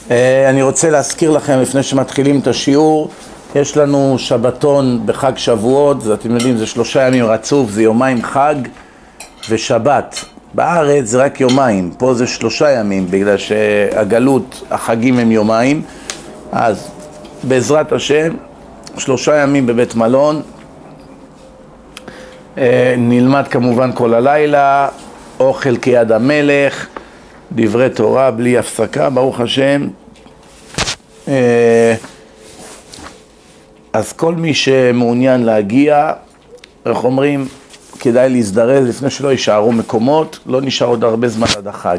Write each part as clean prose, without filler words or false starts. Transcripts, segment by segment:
אני רוצה להזכיר לכם לפני שמתחילים את השיעור, יש לנו שבתון בחג שבועות, אתם יודעים, זה 3 ימים רצוף, זה יומיים חג ושבת. בארץ זה רק יומיים, פה זה 3 ימים, בגלל שהגלות, החגים הם יומיים. אז בעזרת השם, 3 ימים בבית מלון, נלמד כמובן כל הלילה, אוכל כיד המלך, דברי תורה בלי הפסקה, ברוך השם. אז כל מי שמעוניין להגיע, איך אומרים, כדאי להזדרז לפני שלא יישארו מקומות, לא נשאר עוד הרבה זמן עד החג.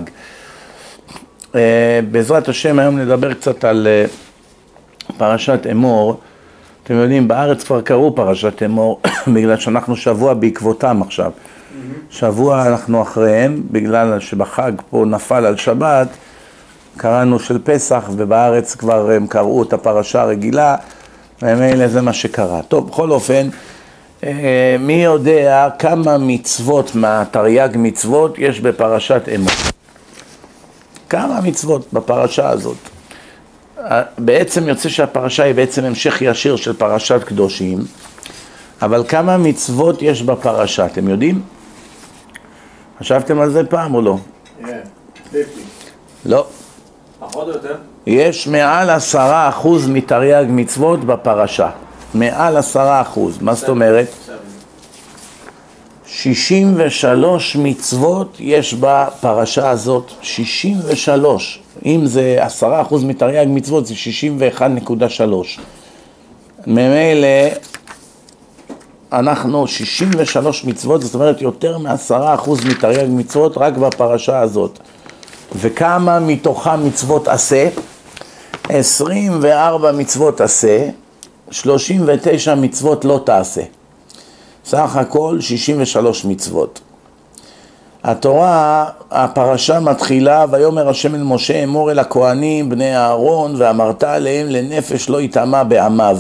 בעזרת השם היום נדבר קצת על פרשת אמור. אתם יודעים, בארץ כבר קראו פרשת אמור, בגלל שאנחנו שבוע בעקבותם עכשיו. שבוע אנחנו אחריהם, בגלל שבחג פה נפל על שבת, קראנו של פסח, ובארץ כבר הם קראו את הפרשה הרגילה, ומילא זה מה שקרה. טוב, בכל אופן, מי יודע כמה מצוות מהתרי"ג מצוות יש בפרשת אמור? כמה מצוות בפרשה הזאת? בעצם יוצא שהפרשה היא בעצם המשך ישיר של פרשת קדושים, אבל כמה מצוות יש בפרשה, אתם יודעים? חשבתם על זה פעם או לא? לא. פחות או יותר? יש מעל 10% מתרי"ג מצוות בפרשה. מעל 10%. מה זאת אומרת? 63 מצוות יש בפרשה הזאת. 63. אם זה 10% מתרי"ג מצוות זה 61.3. ממילא אנחנו 63 מצוות, זאת אומרת יותר מ10% מתרי"ג מצוות רק בפרשה הזאת. וכמה מתוכם מצוות עשה? 24 מצוות עשה, 39 מצוות לא תעשה. סך הכל 63 מצוות. התורה, הפרשה מתחילה, ויאמר השם אל משה אמור אל הכהנים בני אהרון ואמרת עליהם לנפש לא יטמא בעמיו.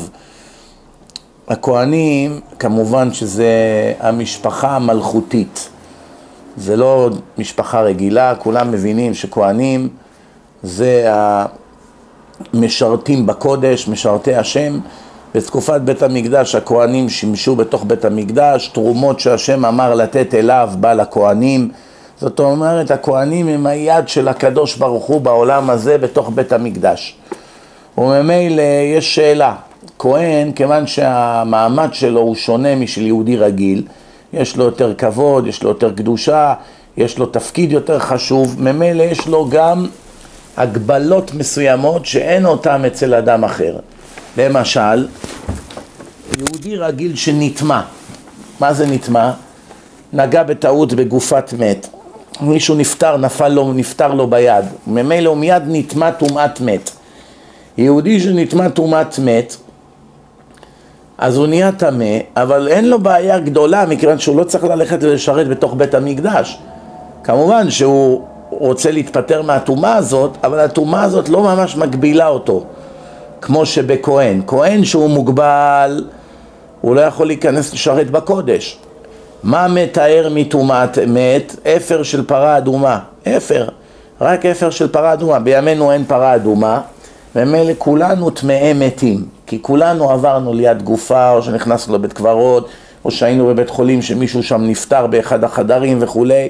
הכהנים, כמובן שזה המשפחה המלכותית. זה לא משפחה רגילה, כולם מבינים שכהנים זה המשרתים בקודש, משרתי השם. בתקופת בית המקדש הכהנים שימשו בתוך בית המקדש, תרומות שהשם אמר לתת אליו בא לכהנים. זאת אומרת, הכהנים הם היד של הקדוש ברוך הוא בעולם הזה בתוך בית המקדש. וממילא יש שאלה, כהן, כיוון שהמעמד שלו הוא שונה משל יהודי רגיל, יש לו יותר כבוד, יש לו יותר קדושה, יש לו תפקיד יותר חשוב, ממילא יש לו גם הגבלות מסוימות שאין אותם אצל אדם אחר. למשל, יהודי רגיל שנטמא, מה זה נטמא? נגע בטעות בגופת מת, מישהו נפטר, נפטר לו ביד, ממילא הוא מיד נטמא טומאת מת. יהודי שנטמא טומאת מת, אז הוא נהיה טמא, אבל אין לו בעיה גדולה, מכיוון שהוא לא צריך ללכת לשרת בתוך בית המקדש. כמובן שהוא רוצה להתפטר מהטומאה הזאת, אבל הטומאה הזאת לא ממש מגבילה אותו, כמו שבכהן. כהן שהוא מוגבל, הוא לא יכול להיכנס לשרת בקודש. מה מתאר מטומאת מת? אפר של פרה אדומה. אפר, רק אפר של פרה אדומה. בימינו אין פרה אדומה, ומילא כולנו טמאי מתים, כי כולנו עברנו ליד גופה, או שנכנסנו לבית קברות, או שהיינו בבית חולים שמישהו שם נפטר באחד החדרים וכולי.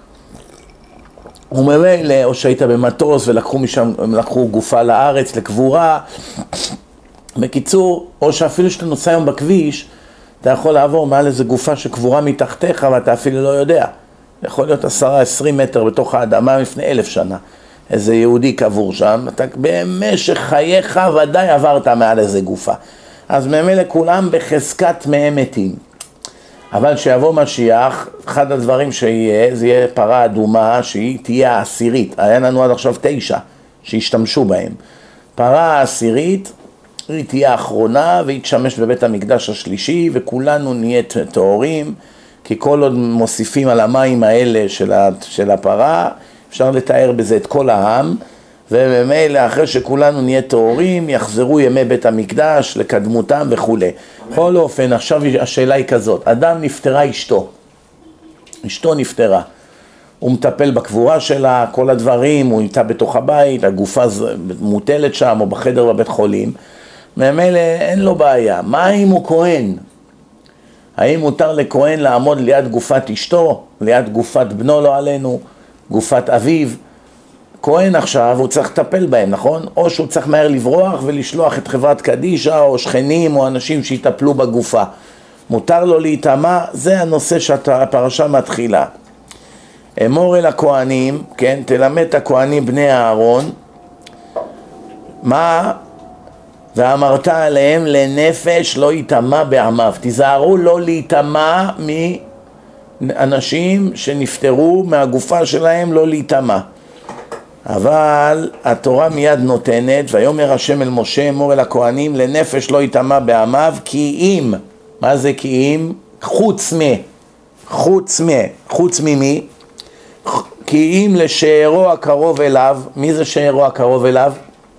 וממילא, או שהיית במטוס ולקחו משם, לקחו גופה לארץ, לקבורה. בקיצור, או שאפילו שאתה נוסע היום בכביש, אתה יכול לעבור מעל איזו גופה שקבורה מתחתיך, ואתה אפילו לא יודע. יכול להיות 10-20 מטר בתוך האדמה לפני 1000 שנה. איזה יהודי קבור שם, אתה במשך חייך ודאי עברת מעל איזה גופה. אז ממילא כולם בחזקת טמאי מתים. אבל שיבוא משיח, אחד הדברים שיהיה, זה יהיה פרה אדומה שהיא תהיה העשירית. היה לנו עד עכשיו 9 שהשתמשו בהם. פרה העשירית, היא תהיה האחרונה והיא תשמש בבית המקדש השלישי, וכולנו נהיה טהורים, כי כל עוד מוסיפים על המים האלה של הפרה, אפשר לתאר בזה את כל העם, וממילא אחרי שכולנו נהיה טהורים, יחזרו ימי בית המקדש לקדמותם וכו'. בכל אופן, עכשיו השאלה היא כזאת, אדם נפטרה אשתו נפטרה, הוא מטפל בקבורה שלה, כל הדברים, הוא נמצא בתוך הבית, הגופה מוטלת שם או בחדר בבית חולים, ממילא אין לו בעיה. מה אם הוא כהן? האם מותר לכהן לעמוד ליד גופת אשתו, ליד גופת בנו לא עלינו, גופת אביו? כהן עכשיו הוא צריך לטפל בהם, נכון? או שהוא צריך מהר לברוח ולשלוח את חברת קדישה או שכנים או אנשים שיטפלו בגופה. מותר לו להיטמע, זה הנושא שהפרשה מתחילה. אמור אל הכהנים, כן, תלמד את הכהנים בני הארון, מה? ואמרת עליהם לנפש לא יטמע בעמיו. תיזהרו לא להיטמע מאנשים שנפטרו מהגופה שלהם, לא להיטמע. אבל התורה מיד נותנת, ויאמר השם אל משה, אמור אל הכהנים, לנפש לא יטמע בעמיו, כי אם, מה זה כי אם? חוץ ממי? כי אם לשארו הקרוב אליו, מי זה שארו הקרוב אליו?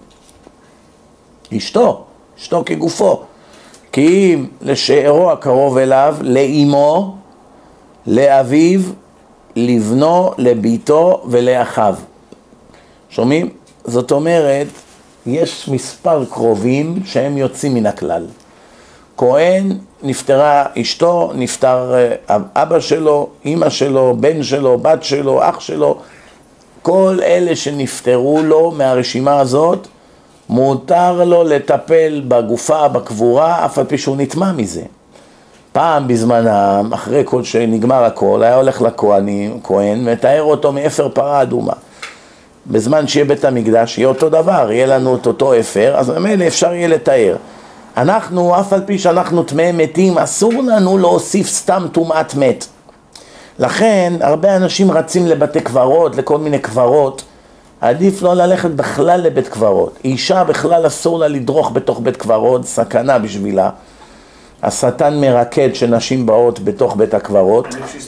אשתו כגופו. כי אם לשארו הקרוב אליו, לאמו, לאביו, לבנו, לביתו ולאחיו. שומעים? זאת אומרת, יש מספר קרובים שהם יוצאים מן הכלל. כהן, נפטרה אשתו, נפטר אבא שלו, אמא שלו, בן שלו, בת שלו, אח שלו, כל אלה שנפטרו לו מהרשימה הזאת, מותר לו לטפל בגופה, בקבורה, אף על פי שהוא נטמע מזה. פעם בזמנם, אחרי כל שנגמר הכל, היה הולך לכהן, מתאר אותו מאפר פרה אדומה. בזמן שיהיה בית המקדש, יהיה אותו דבר, יהיה לנו את אותו אפר, אז ממילא אפשר יהיה לתאר. אנחנו, אף על פי שאנחנו טמאי מתים, אסור לנו להוסיף סתם טומאת מת. לכן, הרבה אנשים רצים לבתי קברות, לכל מיני קברות, עדיף לא ללכת בכלל לבית קברות. אישה בכלל אסור לה לדרוך בתוך בית קברות, סכנה בשבילה. השטן מרקד שנשים באות בתוך בית הקברות.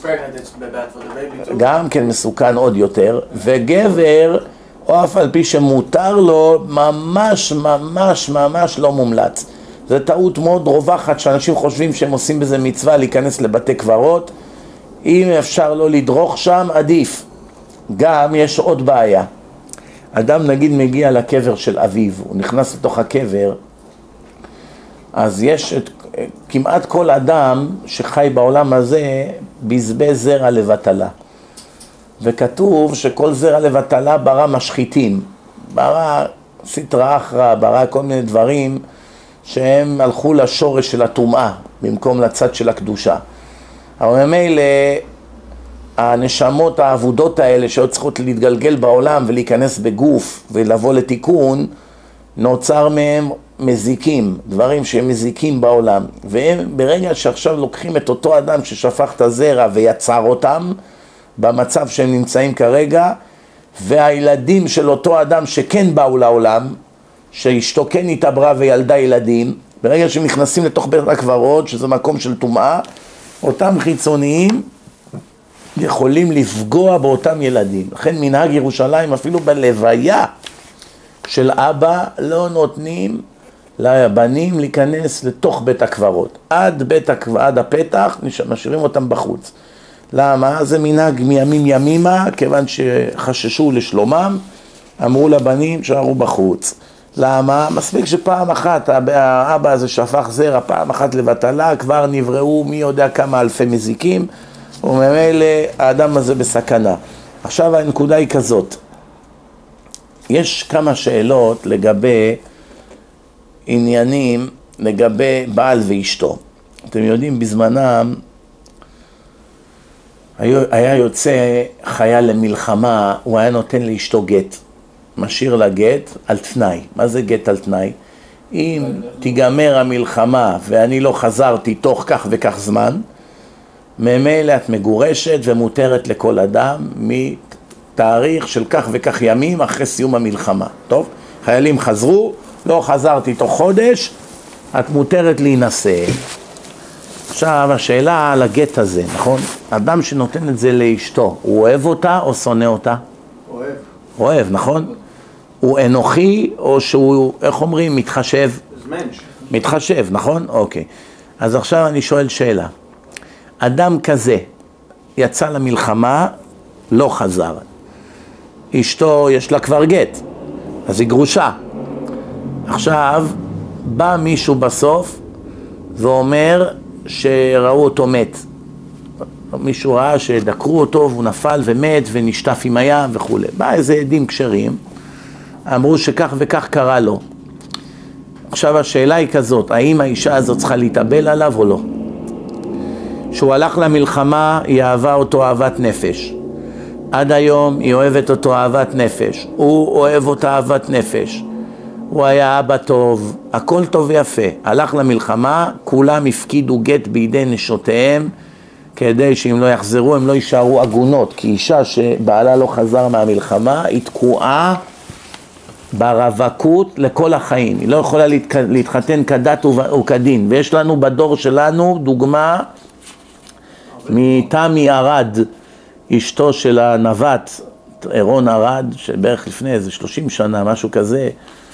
גם כן מסוכן עוד יותר. וגבר, או אף על פי שמותר לו, ממש לא מומלץ. זו טעות מאוד רווחת שאנשים חושבים שהם עושים בזה מצווה להיכנס לבתי קברות. אם אפשר לא לדרוך שם, עדיף. גם יש עוד בעיה. אדם נגיד מגיע לקבר של אביו, הוא נכנס לתוך הקבר, אז יש כמעט כל אדם שחי בעולם הזה בזבז זרע לבטלה. וכתוב שכל זרע לבטלה ברא משחיתים, ברא סטרא אחרא, ברא כל מיני דברים שהם הלכו לשורש של הטומאה במקום לצד של הקדושה. אבל ממילא הנשמות העבודות האלה שעוד צריכות להתגלגל בעולם ולהיכנס בגוף ולבוא לתיקון, נוצר מהם מזיקים, דברים שהם מזיקים בעולם. והם ברגע שעכשיו לוקחים את אותו אדם ששפך את הזרע ויצר אותם במצב שהם נמצאים כרגע, והילדים של אותו אדם שכן באו לעולם, שאשתו כן התעברה וילדה ילדים, ברגע שהם נכנסים לתוך בית הקברות, שזה מקום של טומאה, אותם חיצוניים יכולים לפגוע באותם ילדים. לכן מנהג ירושלים, אפילו בלוויה של אבא, לא נותנים לבנים להיכנס לתוך בית הקברות. עד הפתח משאירים אותם בחוץ. למה? זה מנהג מימים ימימה, כיוון שחששו לשלומם, אמרו לבנים שערו בחוץ. למה? מספיק שפעם אחת האבא הזה שפך זרע, פעם אחת לבטלה, כבר נבראו מי יודע כמה אלפי מזיקים, וממילא האדם הזה בסכנה. עכשיו הנקודה היא כזאת, יש כמה שאלות לגבי עניינים, לגבי בעל ואשתו. אתם יודעים, בזמנם היה יוצא חייל למלחמה, הוא היה נותן לאשתו גט, משאיר לה גט על תנאי. מה זה גט על תנאי? אם תיגמר המלחמה ואני לא חזרתי תוך כך וכך זמן, ממילא את מגורשת ומותרת לכל אדם מתאריך של כך וכך ימים אחרי סיום המלחמה. טוב? חיילים חזרו, לא חזרתי תוך חודש, את מותרת להינשא. עכשיו השאלה על הגט הזה, נכון? אדם שנותן את זה לאשתו, הוא אוהב אותה או שונא אותה? אוהב. אוהב, נכון? הוא אנוכי או שהוא, איך אומרים, מתחשב? מתחשב, נכון? אוקיי. אז עכשיו אני שואל שאלה. אדם כזה יצא למלחמה לא חזר. אשתו יש לה כבר גט, אז היא גרושה. עכשיו בא מישהו בסוף ואומר שראו אותו מת. מישהו ראה שדקרו אותו והוא נפל ומת ונשטף עם הים וכו'. בא איזה עדים כשרים, אמרו שכך וכך קרה לו. עכשיו השאלה היא כזאת, האם האישה הזאת צריכה להתאבל עליו או לא? שהוא הלך למלחמה, היא אהבה אותו אהבת נפש. עד היום היא אוהבת אותו אהבת נפש. הוא אוהב אותה אהבת נפש. הוא היה אבא טוב, הכל טוב ויפה. הלך למלחמה, כולם הפקידו גט בידי נשותיהם, כדי שאם לא יחזרו הם לא יישארו עגונות. כי אישה שבעלה לא חזר מהמלחמה, היא תקועה ברווקות לכל החיים. היא לא יכולה להתחתן כדת וכדין. ויש לנו בדור שלנו דוגמה מתמי ארד, אשתו של הנווט, אירון ארד, שבערך לפני איזה 30 שנה, משהו כזה,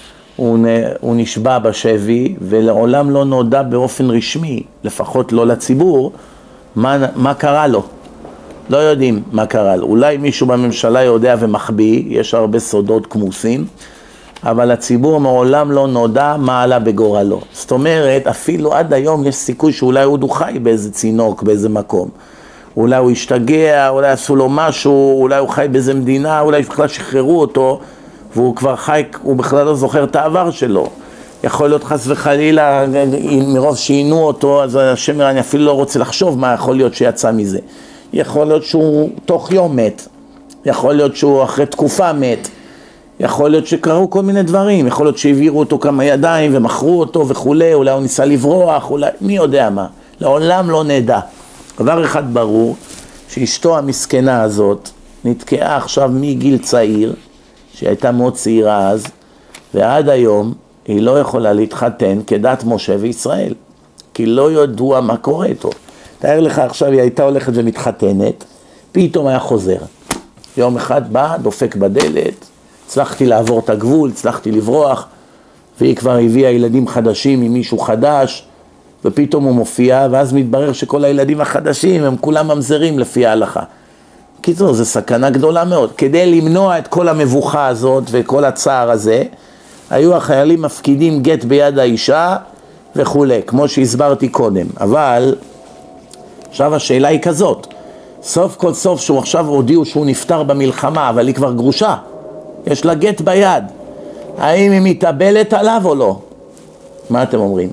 הוא נשבע בשבי, ולעולם לא נודע באופן רשמי, לפחות לא לציבור, מה קרה לו. לא יודעים מה קרה לו. אולי מישהו בממשלה יודע ומחביא, יש הרבה סודות כמוסים, אבל לציבור מעולם לא נודע מה עלה בגורלו. זאת אומרת, אפילו עד היום יש סיכוי שאולי הוא חי באיזה צינוק, באיזה מקום. אולי הוא השתגע, אולי עשו לו משהו, אולי הוא חי באיזה מדינה, אולי בכלל שחררו אותו, והוא כבר חי, הוא בכלל לא זוכר את העבר שלו. יכול להיות חס וחלילה, מרוב שעינו אותו, אז השם אני אפילו לא רוצה לחשוב מה יכול להיות שיצא מזה. יכול להיות שהוא תוך יום מת, יכול להיות שהוא אחרי תקופה מת, יכול להיות שקראו כל מיני דברים, יכול להיות שהעבירו אותו כמה ידיים ומכרו אותו וכולי, אולי הוא ניסה לברוח, אולי, מי יודע מה. לעולם לא נדע. דבר אחד ברור, שאשתו המסכנה הזאת נתקעה עכשיו מגיל צעיר, שהיא הייתה מאוד צעירה אז, ועד היום היא לא יכולה להתחתן כדת משה וישראל, כי לא ידוע מה קורה איתו. תאר לך עכשיו היא הייתה הולכת ומתחתנת, פתאום היה חוזר. יום אחד בא, דופק בדלת, הצלחתי לעבור את הגבול, הצלחתי לברוח, והיא כבר הביאה ילדים חדשים עם מישהו חדש, ופתאום הוא מופיע, ואז מתברר שכל הילדים החדשים הם כולם ממזרים לפי ההלכה. קיצור, זו סכנה גדולה מאוד. כדי למנוע את כל המבוכה הזאת וכל הצער הזה, היו החיילים מפקידים גט ביד האישה וכו', כמו שהסברתי קודם. אבל עכשיו השאלה היא כזאת, סוף כל סוף שהוא עכשיו הודיעו שהוא נפטר במלחמה, אבל היא כבר גרושה, יש לה גט ביד, האם היא מתאבלת עליו או לא? מה אתם אומרים?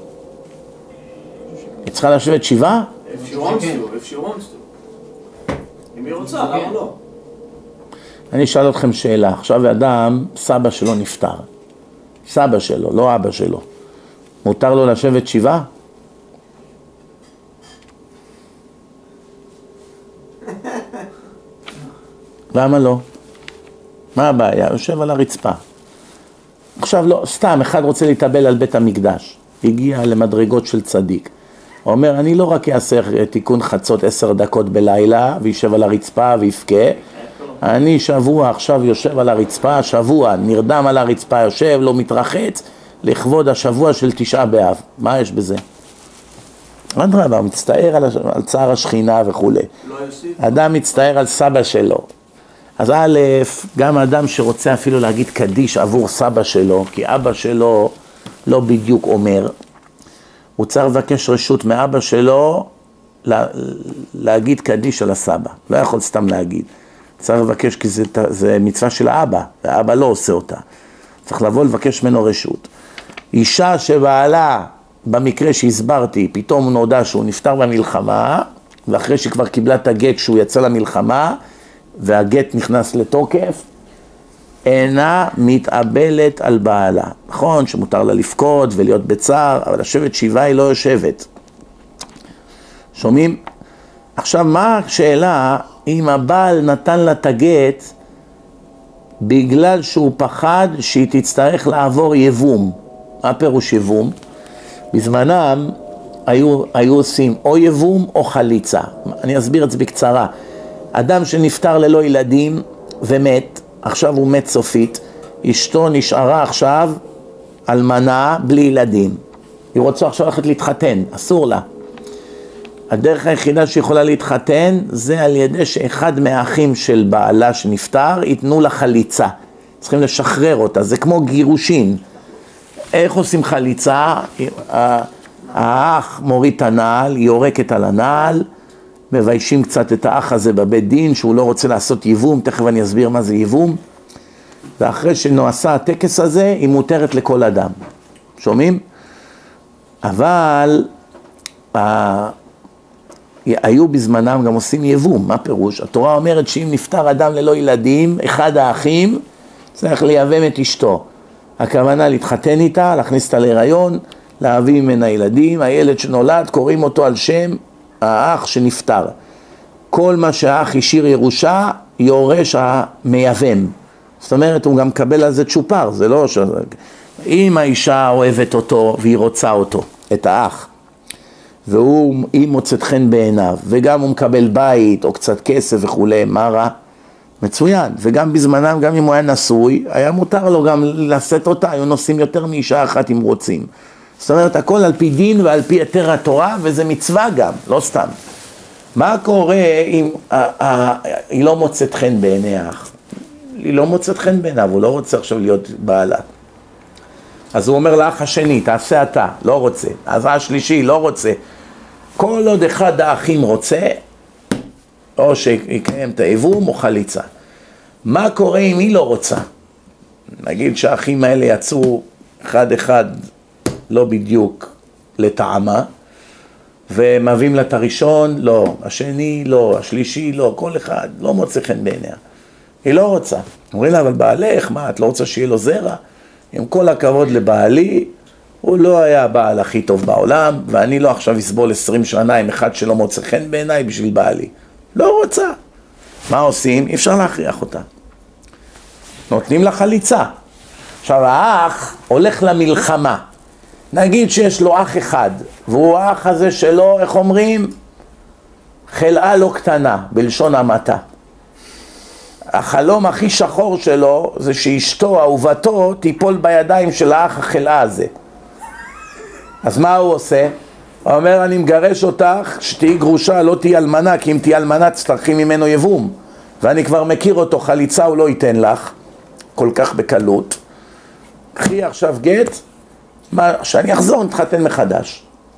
היא צריכה לשבת שבעה? If she wants to. אם היא רוצה, למה לא? אני אשאל אתכם שאלה, עכשיו האדם, סבא שלו נפטר, סבא שלו, לא אבא שלו, מותר לו לשבת שבעה? למה לא? מה הבעיה? יושב על הרצפה. עכשיו לא, סתם, אחד רוצה להתאבל על בית המקדש, הגיע למדרגות של צדיק. הוא אומר, אני לא רק אעשה תיקון חצות 10 דקות בלילה, וישב על הרצפה ויפקה, אני שבוע עכשיו יושב על הרצפה, שבוע, נרדם על הרצפה, יושב, לא מתרחץ, לכבוד השבוע של 9 באב. מה יש בזה? אדרבה, הוא מצטער על צער השכינה וכו'. אדם מצטער על סבא שלו. אז א', גם אדם שרוצה אפילו להגיד קדיש עבור סבא שלו, כי אבא שלו לא בדיוק אומר, הוא צריך לבקש רשות מאבא שלו להגיד קדיש על הסבא. לא יכול סתם להגיד. צריך לבקש כי זה מצווה של האבא, והאבא לא עושה אותה. צריך לבוא לבקש ממנו רשות. אישה שבעלה, במקרה שהסברתי, פתאום נודע שהוא נפטר במלחמה, ואחרי שכבר קיבלה את הגט שהוא יצא למלחמה, והגט נכנס לתוקף, אינה מתאבלת על בעלה. נכון שמותר לה לפקוד ולהיות בצער, אבל לשבת שבעה היא לא יושבת. שומעים? עכשיו מה השאלה אם הבעל נתן לה את הגט בגלל שהוא פחד שהיא תצטרך לעבור יבום? מה פירוש יבום? בזמנם היו עושים או יבום או חליצה. אני אסביר את זה בקצרה. אדם שנפטר ללא ילדים ומת, עכשיו הוא מת סופית, אשתו נשארה עכשיו אלמנה בלי ילדים. היא רוצה עכשיו ללכת להתחתן, אסור לה. הדרך היחידה שיכולה להתחתן זה על ידי שאחד מהאחים של בעלה שנפטר ייתנו לה חליצה. צריכים לשחרר אותה, זה כמו גירושין. איך עושים חליצה? האח מוריד את הנעל, יורקת על הנעל, מביישים קצת את האח הזה בבית דין, שהוא לא רוצה לעשות ייבום, תכף אני אסביר מה זה ייבום. ואחרי שנעשה הטקס הזה, היא מותרת לכל אדם. שומעים? אבל היו בזמנם גם עושים ייבום. מה פירוש? התורה אומרת שאם נפטר אדם ללא ילדים, אחד האחים צריך לייבם את אשתו. הכוונה להתחתן איתה, להכניס אותה להיריון, להביא ממנה ילדים. הילד שנולד קוראים אותו על שם האח שנפטר. כל מה שהאח השאיר ירושה, יורש המייבם. זאת אומרת, הוא גם מקבל על זה צ'ופר, זה לא ש... אם האישה אוהבת אותו והיא רוצה אותו, את האח, והיא מוצאת חן בעיניו, וגם הוא מקבל בית או קצת כסף וכו', מה רע? מצוין. וגם בזמנם, גם אם הוא היה נשוי, היה מותר לו גם לשאת אותה, היו נוסעים יותר מאישה אחת אם רוצים. זאת אומרת, הכל על פי דין ועל פי היתר התורה, וזה מצווה גם, לא סתם. מה קורה אם היא לא מוצאת חן בעיני האח? היא לא מוצאת חן בעיניו, הוא לא רוצה עכשיו להיות בעלה. אז הוא אומר לאח השני, תעשה אתה, לא רוצה. אז השלישי, לא רוצה. כל עוד אחד האחים רוצה, או שיקיים את הייבום או חליצה. מה קורה אם היא לא רוצה? נגיד שהאחים האלה יצאו אחד לא בדיוק לטעמה, ומביאים לה את הראשון, לא, השני לא, השלישי לא, כל אחד לא מוצא חן בעיניה. היא לא רוצה. אומרים לה, אבל בעלך, מה, את לא רוצה שיהיה לו זרע? עם כל הכבוד לבעלי, הוא לא היה הבעל הכי טוב בעולם, ואני לא עכשיו אסבול 20 שנה עם אחד שלא מוצא חן בעיניי בשביל בעלי. לא רוצה. מה עושים? אי אפשר להכריח אותה. נותנים לה חליצה. עכשיו, האח הולך למלחמה. נגיד שיש לו אח אחד, והוא האח הזה שלו, איך אומרים? חלאה לא קטנה, בלשון המעטה. החלום הכי שחור שלו זה שאשתו, אהובתו, תיפול בידיים של האח החלאה הזה. אז מה הוא עושה? הוא אומר, אני מגרש אותך, שתהי גרושה, לא תהי אלמנה, כי אם תהי אלמנה תצטרכי ממנו יבום. ואני כבר מכיר אותו, חליצה הוא לא ייתן לך, כל כך בקלות. קחי עכשיו גט, שאני אחזור, נתחתן מחדש.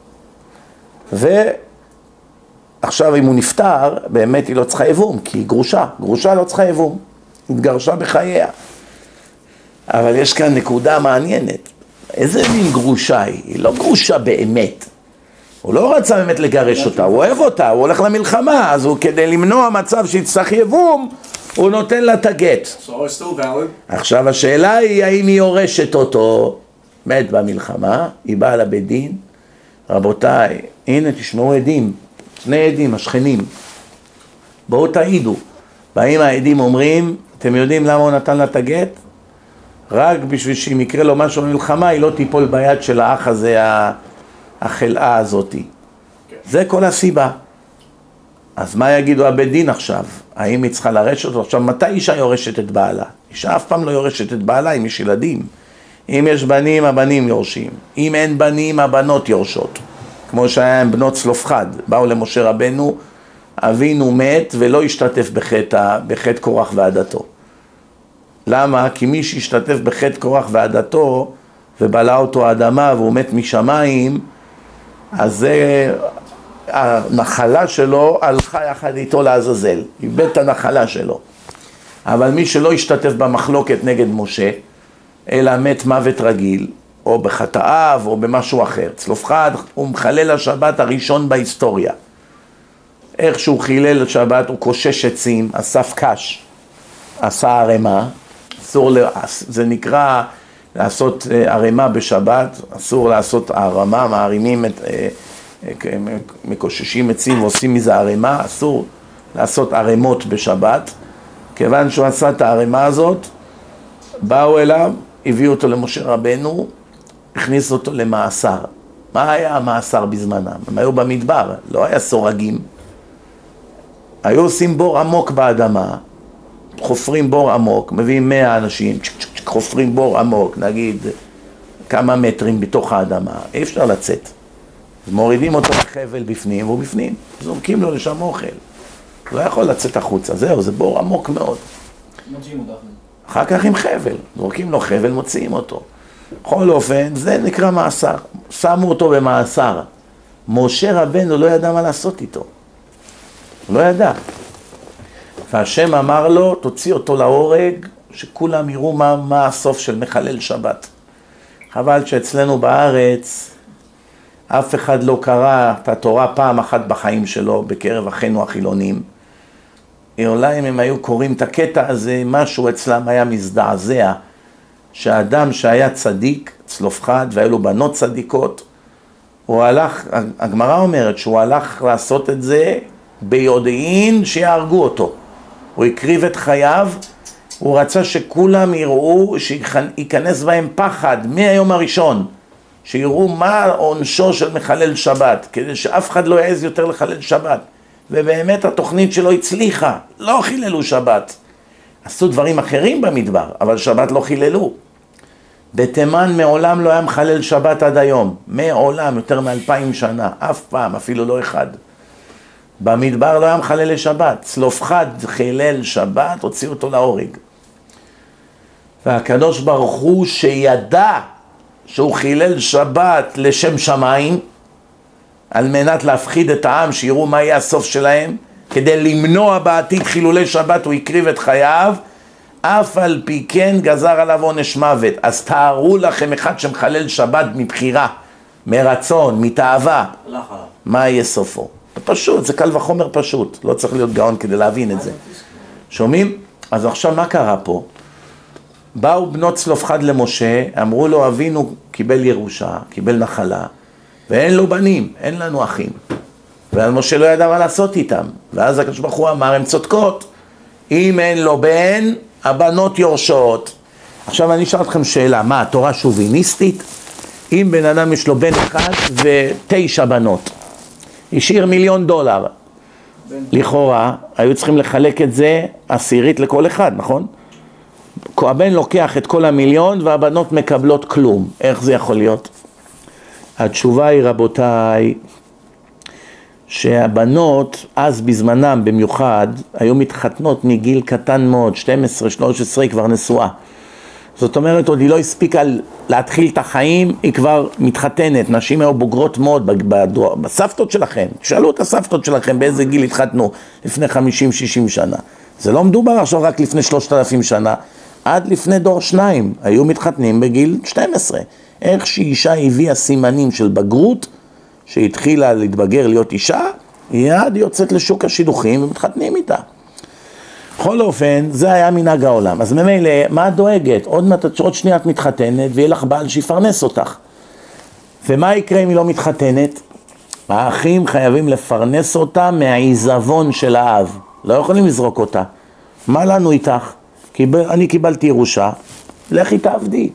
ועכשיו אם הוא נפטר, באמת היא לא צריכה יבום, כי היא גרושה. גרושה לא צריכה יבום. היא התגרשה בחייה. אבל יש כאן נקודה מעניינת. איזה מין גרושה היא? היא לא גרושה באמת. הוא לא רצה באמת לגרש אותה, הוא אוהב אותה, הוא הולך למלחמה, אז הוא כדי למנוע מצב שיצטרך יבום, הוא נותן לה את הגט. עכשיו השאלה היא, האם היא יורשת אותו? מת במלחמה, היא באה לבית דין, רבותיי, הנה תשמעו עדים, שני עדים, השכנים, בואו תעידו. באים העדים אומרים, אתם יודעים למה הוא נתן לה את הגט? רק בשביל שאם יקרה לו משהו במלחמה, היא לא תיפול ביד של האח הזה, החלאה הזאת. זה כל הסיבה. אז מה יגידו הבית דין עכשיו? האם היא צריכה לרשת אותו? עכשיו, מתי אישה יורשת את בעלה? אישה אף פעם לא יורשת את בעלה אם יש ילדים. אם יש בנים, הבנים יורשים. אם אין בנים, הבנות יורשות. כמו שהיה עם בנות צלופחד. באו למשה רבנו, אבינו מת ולא השתתף בחטא קורח ועדתו. למה? כי מי שהשתתף בחטא קורח ועדתו ובלע אותו האדמה והוא מת משמיים, אז זה הנחלה שלו הלכה יחד איתו לעזאזל, איבד את הנחלה שלו. אבל מי שלא השתתף במחלוקת נגד משה, אלא מת מוות רגיל, או בחטאיו או במשהו אחר. צלופחד הוא מחלל השבת הראשון בהיסטוריה. איך שהוא חילל השבת הוא קושש עצים, אסף קש, עשה ערימה, זה נקרא לעשות ערימה בשבת, אסור לעשות ערימה, מערימים, מקוששים עצים ועושים מזה ערימה, אסור לעשות ערימות בשבת. כיוון שהוא עשה את הערימה הזאת, באו אליו, הביאו אותו למשה רבנו, הכניסו אותו למאסר. מה היה המאסר בזמנם? הם היו במדבר, לא היה סורגים. היו עושים בור עמוק באדמה, חופרים בור עמוק, מביאים 100 אנשים, חופרים בור עמוק, נגיד כמה מטרים בתוך האדמה, אי אפשר לצאת. מורידים אותו בחבל בפנים, והוא בפנים, זורקים לו לשם אוכל. לא יכול לצאת החוצה, זהו, זה בור עמוק מאוד. מוציאים אותו. אחר כך עם חבל, זורקים לו חבל, מוציאים אותו. בכל אופן, זה נקרא מאסר. שמו אותו במאסר. משה רבנו לא ידע מה לעשות איתו. לא ידע. והשם אמר לו, תוציא אותו להורג, שכולם יראו מה הסוף של מחלל שבת. חבל שאצלנו בארץ, אף אחד לא קרא את התורה פעם אחת בחיים שלו, בקרב אחינו החילונים. אולי אם הם היו קוראים את הקטע הזה, משהו אצלם היה מזדעזע, שהאדם שהיה צדיק, צלופחד, והיו לו בנות צדיקות, הוא הלך, הגמרא אומרת שהוא הלך לעשות את זה ביודעין שיהרגו אותו. הוא הקריב את חייו, הוא רצה שכולם יראו, שיכנס בהם פחד מהיום הראשון, שיראו מה עונשו של מחלל שבת, כדי שאף אחד לא יעז יותר לחלל שבת. ובאמת התוכנית שלו הצליחה, לא חיללו שבת. עשו דברים אחרים במדבר, אבל שבת לא חיללו. בתימן מעולם לא היה מחלל שבת עד היום, מעולם, יותר מ2000 שנה, אף פעם, אפילו לא אחד. במדבר לא היה מחלל לשבת, צלופחד חילל שבת, הוציאו אותו להורג. והקדוש ברוך הוא שידע שהוא חילל שבת לשם שמיים, על מנת להפחיד את העם, שיראו מה יהיה הסוף שלהם, כדי למנוע בעתיד חילולי שבת, הוא הקריב את חייו, אף על פי כן גזר עליו עונש מוות. אז תארו לכם אחד שמחלל שבת מבחירה, מרצון, מתאווה, מה יהיה סופו? פשוט, זה קל וחומר פשוט, לא צריך להיות גאון כדי להבין את זה. שומעים? אז עכשיו מה קרה פה? באו בנות צלופחד למשה, אמרו לו, אבינו קיבל ירושה, קיבל נחלה, ואין לו בנים, אין לנו אחים. ואז משה לא ידע מה לעשות איתם. ואז הקדוש ברוך הוא אמר, הם צודקות. אם אין לו בן, הבנות יורשות. עכשיו אני אשאל אתכם שאלה, מה, התורה שוביניסטית? אם בן אדם יש לו בן אחד ו9 בנות, השאיר $1,000,000. לכאורה, היו צריכים לחלק את זה 10 לכל אחד, נכון? הבן לוקח את כל $1,000,000 והבנות מקבלות כלום. איך זה יכול להיות? התשובה היא, רבותיי, שהבנות אז בזמנם במיוחד היו מתחתנות מגיל קטן מאוד, 12, 13 כבר נשואה. זאת אומרת, עוד היא לא הספיקה להתחיל את החיים, היא כבר מתחתנת. נשים היו בוגרות מאוד בסבתות שלכם. שאלו את הסבתות שלכם באיזה גיל התחתנו לפני 50-60 שנה. זה לא מדובר עכשיו רק לפני 3,000 שנה. עד לפני דור 2 היו מתחתנים בגיל 12. איך שאישה הביאה סימנים של בגרות, שהתחילה להתבגר להיות אישה, היא עד יוצאת לשוק השידוכים ומתחתנים איתה. בכל אופן, זה היה מנהג העולם. אז ממילא, מה את דואגת? עוד שנייה את מתחתנת ויהיה לך בעל שיפרנס אותך. ומה יקרה אם היא לא מתחתנת? האחים חייבים לפרנס אותה מהעיזבון של האב. לא יכולים לזרוק אותה. מה לנו איתך? אני קיבלתי ירושה, לכי תעבדי.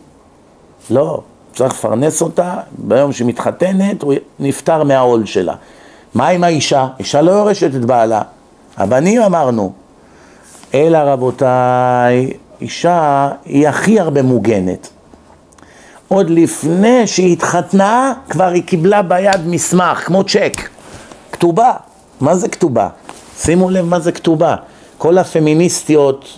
לא, צריך לפרנס אותה, ביום שהיא מתחתנת, הוא נפטר מהעול שלה. מה עם האישה? אישה לא יורשת את בעלה. הבנים אמרנו. אלא רבותיי, אישה היא הכי הרבה מוגנת. עוד לפני שהיא התחתנה, כבר היא קיבלה ביד מסמך, כמו צ'ק. כתובה. מה זה כתובה? שימו לב מה זה כתובה. כל הפמיניסטיות,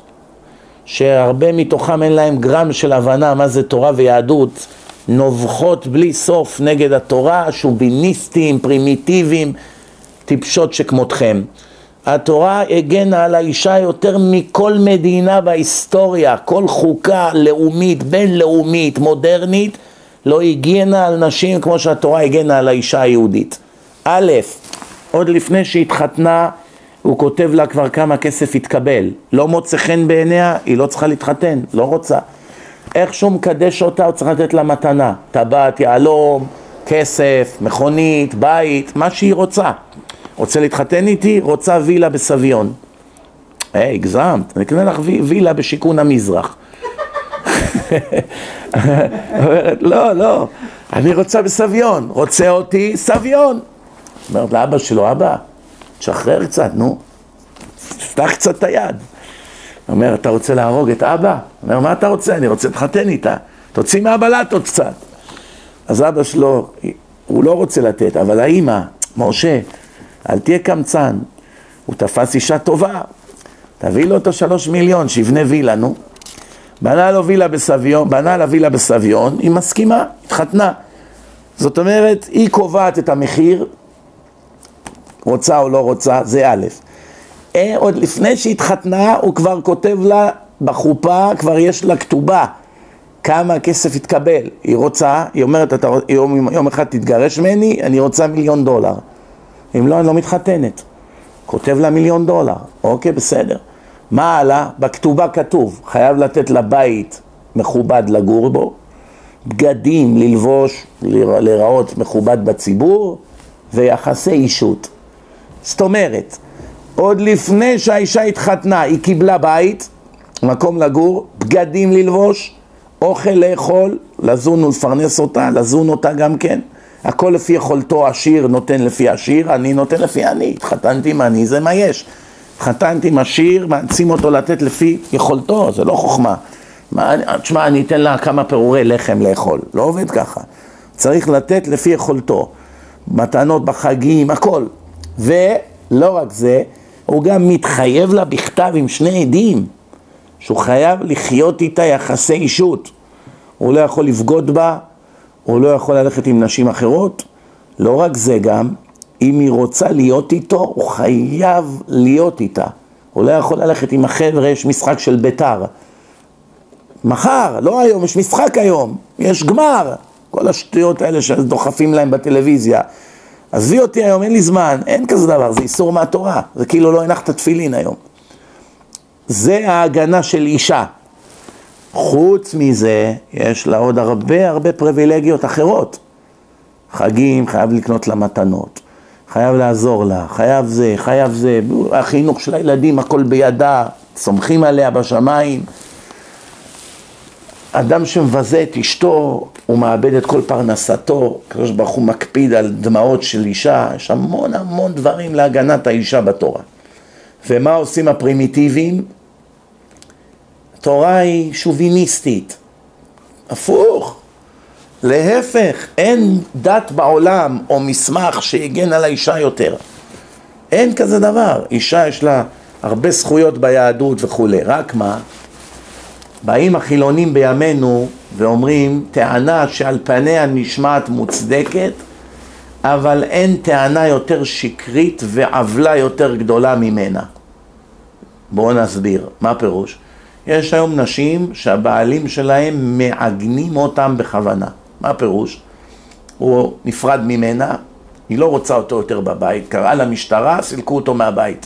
שהרבה מתוכם אין להם גרם של הבנה מה זה תורה ויהדות, נובחות בלי סוף נגד התורה, שוביניסטים, פרימיטיביים, טיפשות שכמותכם. התורה הגנה על האישה יותר מכל מדינה בהיסטוריה, כל חוקה לאומית, בינלאומית, מודרנית, לא הגנה על נשים כמו שהתורה הגנה על האישה היהודית. א', עוד לפני שהתחתנה, הוא כותב לה כבר כמה כסף יתקבל. לא מוצא חן בעיניה, היא לא צריכה להתחתן, לא רוצה. איך שהוא מקדש אותה, הוא צריך לתת לה מתנה. טבעת, יעלום, כסף, מכונית, בית, מה שהיא רוצה. רוצה להתחתן איתי? רוצה וילה בסביון. הגזמת, נקנה לך וילה בשיכון המזרח. לא, אני רוצה בסביון. רוצה אותי, סביון. אומרת לאבא שלו, אבא, תשחרר קצת, נו. תפתח קצת את היד. אומר, אתה רוצה להרוג את אבא? אומר, מה אתה רוצה? אני רוצה להתחתן איתה. תוציא מהבלטות קצת. אז אבא שלו הוא לא רוצה לתת, אבל האמא, משה, אל תהיה קמצן, הוא תפס אישה טובה, תביא לו אותו 3 מיליון, שיבנה וילה, נו. בנה לה וילה בסביון, היא מסכימה, התחתנה. זאת אומרת, היא קובעת את המחיר, רוצה או לא רוצה, זה א'. עוד לפני שהתחתנה, הוא כבר כותב לה בחופה, כבר יש לה כתובה, כמה כסף יתקבל. היא רוצה, היא אומרת, יום אחד תתגרש ממני, אני רוצה $1,000,000. אם לא, אני לא מתחתנת. כותב לה $1,000,000. אוקיי, בסדר. מה הלאה? בכתובה כתוב, חייב לתת לבית מכובד לגור בו, בגדים ללבוש, לראות מכובד בציבור, ויחסי אישות. זאת אומרת, עוד לפני שהאישה התחתנה, היא קיבלה בית, מקום לגור, בגדים ללבוש, אוכל לאכול, לזון ולפרנס אותה, לזון אותה גם כן. הכל לפי יכולתו, עשיר נותן לפי עשיר, אני נותן לפי אני. התחתנתי עם אני, זה מה יש. התחתנתי עם עשיר, מאנצים אותו לתת לפי יכולתו, זה לא חוכמה. תשמע, אני אתן לה כמה פירורי לחם לאכול. לא עובד ככה. צריך לתת לפי יכולתו. מתנות בחגים, הכל. ולא רק זה, הוא גם מתחייב לה בכתב עם 2 עדים, שהוא חייב לחיות איתה יחסי אישות. הוא לא יכול לבגוד בה, הוא לא יכול ללכת עם נשים אחרות. לא רק זה גם, אם היא רוצה להיות איתו, הוא חייב להיות איתה. הוא לא יכול ללכת עם החבר'ה, יש משחק של ביתר. מחר, לא היום, יש משחק היום, יש גמר. כל השטויות האלה שדוחפים להם בטלוויזיה. עזבי אותי היום, אין לי זמן, אין כזה דבר, זה איסור מהתורה. זה כאילו לא הנחת תפילין היום. זה ההגנה של אישה. חוץ מזה, יש לה עוד הרבה פריבילגיות אחרות. חגים, חייב לקנות לה מתנות. חייב לעזור לה, חייב זה, החינוך של הילדים, הכל בידה, סומכים עליה בשמיים. אדם שמבזה את אשתו, הוא מאבד את כל פרנסתו, הקדוש ברוך הוא מקפיד על דמעות של אישה, יש המון דברים להגנת האישה בתורה. ומה עושים הפרימיטיביים? התורה היא שוביניסטית, הפוך. להפך, אין דת בעולם או מסמך שיגן על האישה יותר. אין כזה דבר. אישה יש לה הרבה זכויות ביהדות וכו'. רק מה? באים החילונים בימינו ואומרים, טענה שעל פניה נשמעת מוצדקת, אבל אין טענה יותר שקרית ועוולה יותר גדולה ממנה. בואו נסביר. מה פירוש? יש היום נשים שהבעלים שלהם מעגנים אותם בכוונה. מה הפירוש? הוא נפרד ממנה, היא לא רוצה אותו יותר בבית, קראה למשטרה, סילקו אותו מהבית.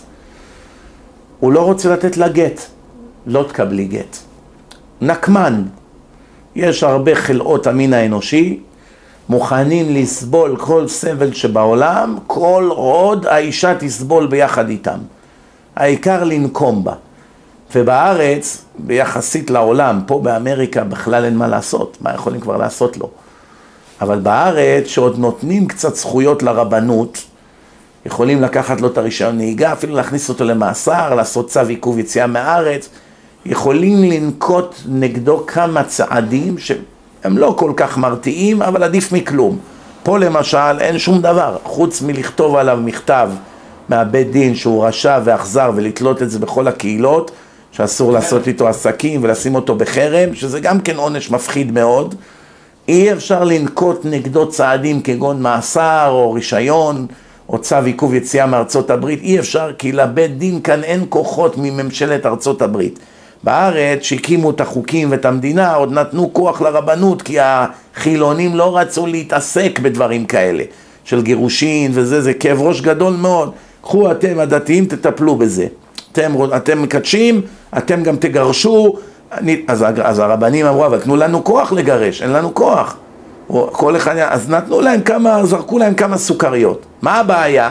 הוא לא רוצה לתת לה גט, לא תקבלי גט. נקמן, יש הרבה חלאות המין האנושי, מוכנים לסבול כל סבל שבעולם, כל עוד האישה תסבול ביחד איתם. העיקר לנקום בה. ובארץ, ביחסית לעולם, פה באמריקה בכלל אין מה לעשות, מה יכולים כבר לעשות לו? אבל בארץ, שעוד נותנים קצת זכויות לרבנות, יכולים לקחת לו את הרישיון נהיגה, אפילו להכניס אותו למאסר, לעשות צו עיכוב יציאה מהארץ, יכולים לנקוט נגדו כמה צעדים שהם לא כל כך מרתיעים, אבל עדיף מכלום. פה למשל אין שום דבר, חוץ מלכתוב עליו מכתב מהבית דין שהוא רשע ואכזר ולתלות את זה בכל הקהילות, שאסור לעשות איתו עסקים ולשים אותו בחרם, שזה גם כן עונש מפחיד מאוד. אי אפשר לנקוט נגדו צעדים כגון מאסר או רישיון או צו עיכוב יציאה מארצות הברית, אי אפשר, כי לבית דין כאן אין כוחות מממשלת ארצות הברית. בארץ שהקימו את החוקים ואת המדינה עוד נתנו כוח לרבנות, כי החילונים לא רצו להתעסק בדברים כאלה של גירושין וזה, זה כאב ראש גדול מאוד. קחו אתם הדתיים, תטפלו בזה. אתם מקדשים, אתם גם תגרשו. אז הרבנים אמרו, אבל תנו לנו כוח לגרש, אין לנו כוח. כל אחד, אז נתנו להם כמה, זרקו להם כמה סוכריות. מה הבעיה?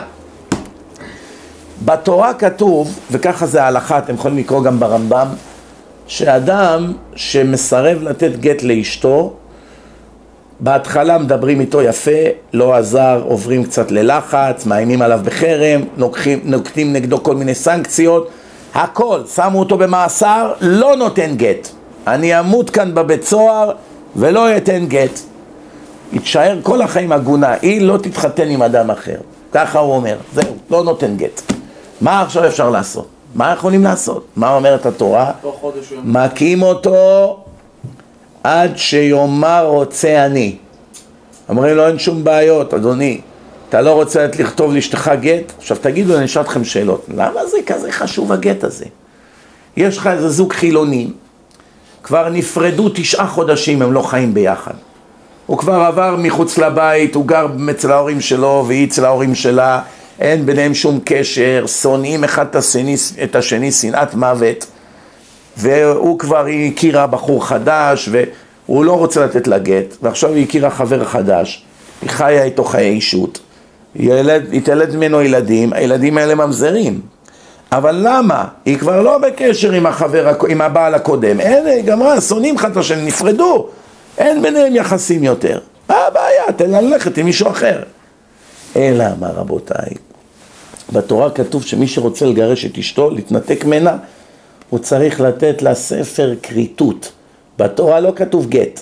בתורה כתוב, וככה זה ההלכה, אתם יכולים לקרוא גם ברמב"ם, שאדם שמסרב לתת גט לאשתו, בהתחלה מדברים איתו יפה, לא עזר, עוברים קצת ללחץ, מאיימים עליו בחרם, נוקטים נגדו כל מיני סנקציות, הכל, שמו אותו במאסר, לא נותן גט. אני אמות כאן בבית סוהר ולא יתן גט. היא תשאר כל החיים עגונה, היא לא תתחתן עם אדם אחר. ככה הוא אומר, זהו, לא נותן גט. מה עכשיו אפשר לעשות? מה יכולים לעשות? מה אומרת התורה? מכים אותו עד שיאמר רוצה אני. אומרים לו אין שום בעיות, אדוני, אתה לא רוצה לכתוב לאשתך גט? עכשיו תגידו, אני אשאל אתכם שאלות. למה זה כזה חשוב הגט הזה? יש לך איזה זוג חילונים, כבר נפרדו 9 חודשים, הם לא חיים ביחד. הוא כבר עבר מחוץ לבית, הוא גר אצל ההורים שלו והיא אצל ההורים שלה, אין ביניהם שום קשר, שונאים אחד את השני, שנאת מוות, והוא כבר הכירה בחור חדש והוא לא רוצה לתת לה גט, ועכשיו היא הכירה חבר חדש, היא חיה איתו חיי אישות, היא תלד ממנו ילדים, הילדים האלה ממזרים. אבל למה? היא כבר לא בקשר עם הבעל הקודם, אין, גמרה, שונאים אחד את השני, נפרדו, אין ביניהם יחסים יותר. מה הבעיה? תן ללכת עם מישהו אחר. אלא, מה רבותיי? בתורה כתוב שמי שרוצה לגרש את אשתו, להתנתק ממנה, הוא צריך לתת לה ספר כריתות. בתורה לא כתוב גט.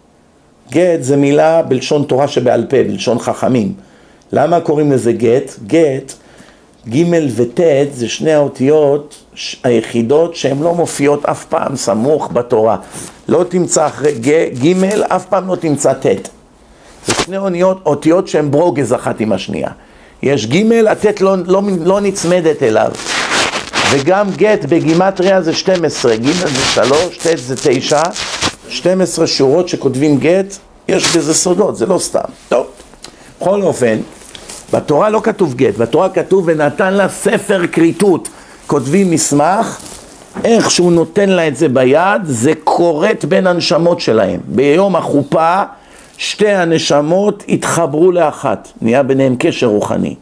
גט זה מילה בלשון תורה שבעל פה, בלשון חכמים. למה קוראים לזה גט? גט, ג' וט' זה שני האותיות היחידות שהן לא מופיעות אף פעם סמוך בתורה. לא תמצא אחרי ג' אף פעם לא תמצא ט'. זה שני אותיות שהן ברוגז אחת עם השנייה. יש ג' הט' לא נצמדת אליו. וגם גט בגימטריה זה 12, ג' זה 3, ט' זה 9, 12 שורות שכותבים גט, יש בזה סודות, זה לא סתם. טוב, בכל אופן, בתורה לא כתוב גט, בתורה כתוב ונתן לה ספר כריתות. כותבים מסמך, איך שהוא נותן לה את זה ביד, זה קורט בין הנשמות שלהם. ביום החופה, שתי הנשמות התחברו לאחת, נהיה ביניהם קשר רוחני.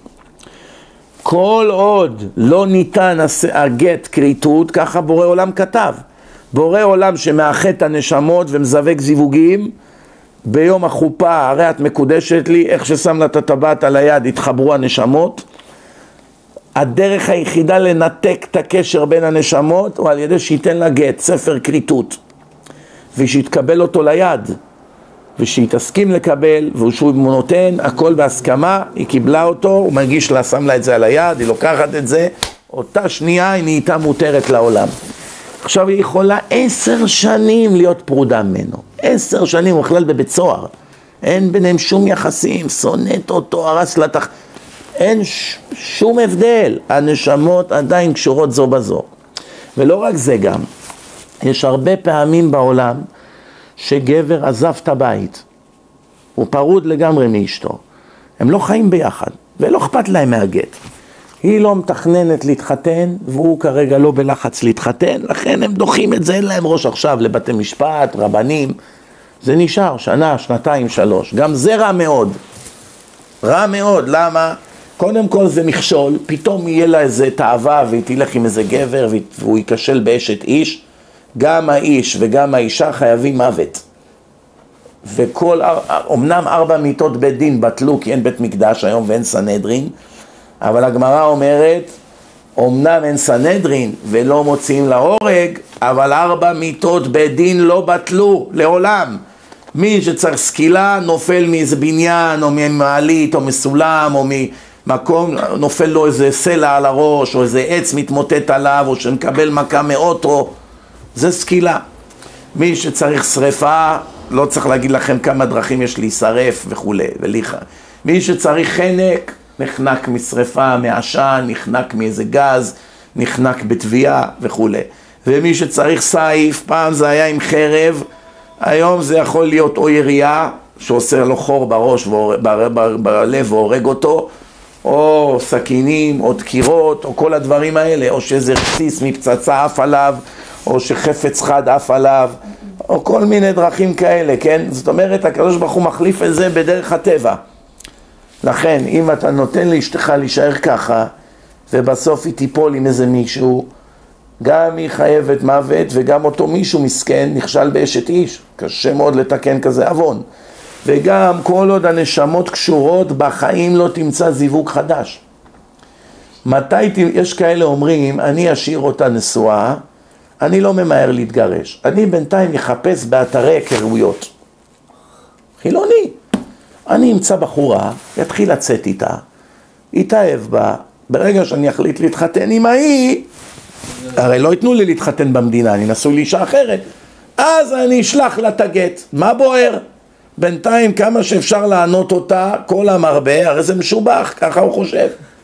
כל עוד לא ניתן הגט כריתות, ככה בורא עולם כתב. בורא עולם שמאחד את הנשמות ומזווק זיווגים, ביום החופה, הרי את מקודשת לי, איך ששם לה את הטבעת על היד, התחברו הנשמות. הדרך היחידה לנתק את הקשר בין הנשמות, הוא על ידי שייתן לה גט, ספר כריתות. ושיתקבל אותו ליד, ושיתסכים לקבל, ושהוא נותן, הכל בהסכמה, היא קיבלה אותו, הוא מגיש לה, שם לה את זה על היד, היא לוקחת את זה, אותה שנייה היא נהייתה מותרת לעולם. עכשיו היא יכולה 10 שנים להיות פרודה ממנו. 10 שנים הוא בכלל בבית סוהר. אין ביניהם שום יחסים, שונאת אותו, הרס לתח... אין שום הבדל. הנשמות עדיין קשורות זו בזו. ולא רק זה גם, יש הרבה פעמים בעולם שגבר עזב את הבית. הוא פרוד לגמרי מאשתו. הם לא חיים ביחד, ולא אכפת להם מהגט. היא לא מתכננת להתחתן, והוא כרגע לא בלחץ להתחתן, לכן הם דוחים את זה, אין להם ראש עכשיו לבתי משפט, רבנים. זה נשאר שנה, שנתיים, 3. גם זה רע מאוד. רע מאוד, למה? קודם כל זה מכשול, פתאום יהיה לה איזה תאווה, והיא תלך עם איזה גבר, והוא יקשל באשת איש. גם האיש וגם האישה חייבים מוות. אמנם 4 מיתות בית דין בטלו, כי אין בית מקדש היום ואין סנהדרין, אבל הגמרא אומרת, אמנם אין סנהדרין ולא מוציאים להורג, אבל 4 מיתות בית דין לא בטלו לעולם. מי שצריך סקילה נופל מאיזה בניין או ממעלית או מסולם או ממקום, נופל לו איזה סלע על הראש או איזה עץ מתמוטט עליו או שנקבל מכה מאוטו, זה סקילה. מי שצריך שריפה, לא צריך להגיד לכם כמה דרכים יש להישרף וכו' וליחה. מי שצריך חנק, נחנק משריפה, מעשן, נחנק מאיזה גז, נחנק בתביעה וכו'. ומי שצריך סייף, פעם זה היה עם חרב, היום זה יכול להיות או ירייה, שעושה לו חור בראש בלב והורג אותו, או סכינים, או דקירות, או כל הדברים האלה, או שאיזה רסיס מפצצה אף עליו, או שחפץ חד אף עליו, או כל מיני דרכים כאלה, כן? זאת אומרת, הקדוש ברוך הוא מחליף את זה בדרך הטבע. לכן, אם אתה נותן לאשתך להישאר ככה, ובסוף היא תיפול עם איזה מישהו, גם היא חייבת מוות, וגם אותו מישהו מסכן נכשל באשת איש. קשה מאוד לתקן כזה עוון. וגם כל עוד הנשמות קשורות, בחיים לא תמצא זיווג חדש. יש כאלה אומרים, אני אשאיר אותה נשואה, אני לא ממהר להתגרש. אני בינתיים יחפש באתרי היכרויות. חילוני. אני אמצא בחורה, יתחיל לצאת איתה, יתאהב בה, ברגע שאני אחליט להתחתן עם ההיא, הרי לא ייתנו לי להתחתן במדינה, אני נשוי לאישה אחרת, אז אני אשלח לה את הגט. מה בוער? בינתיים כמה שאפשר לענות אותה, כל המרבה, הרי זה משובח, ככה הוא חושב.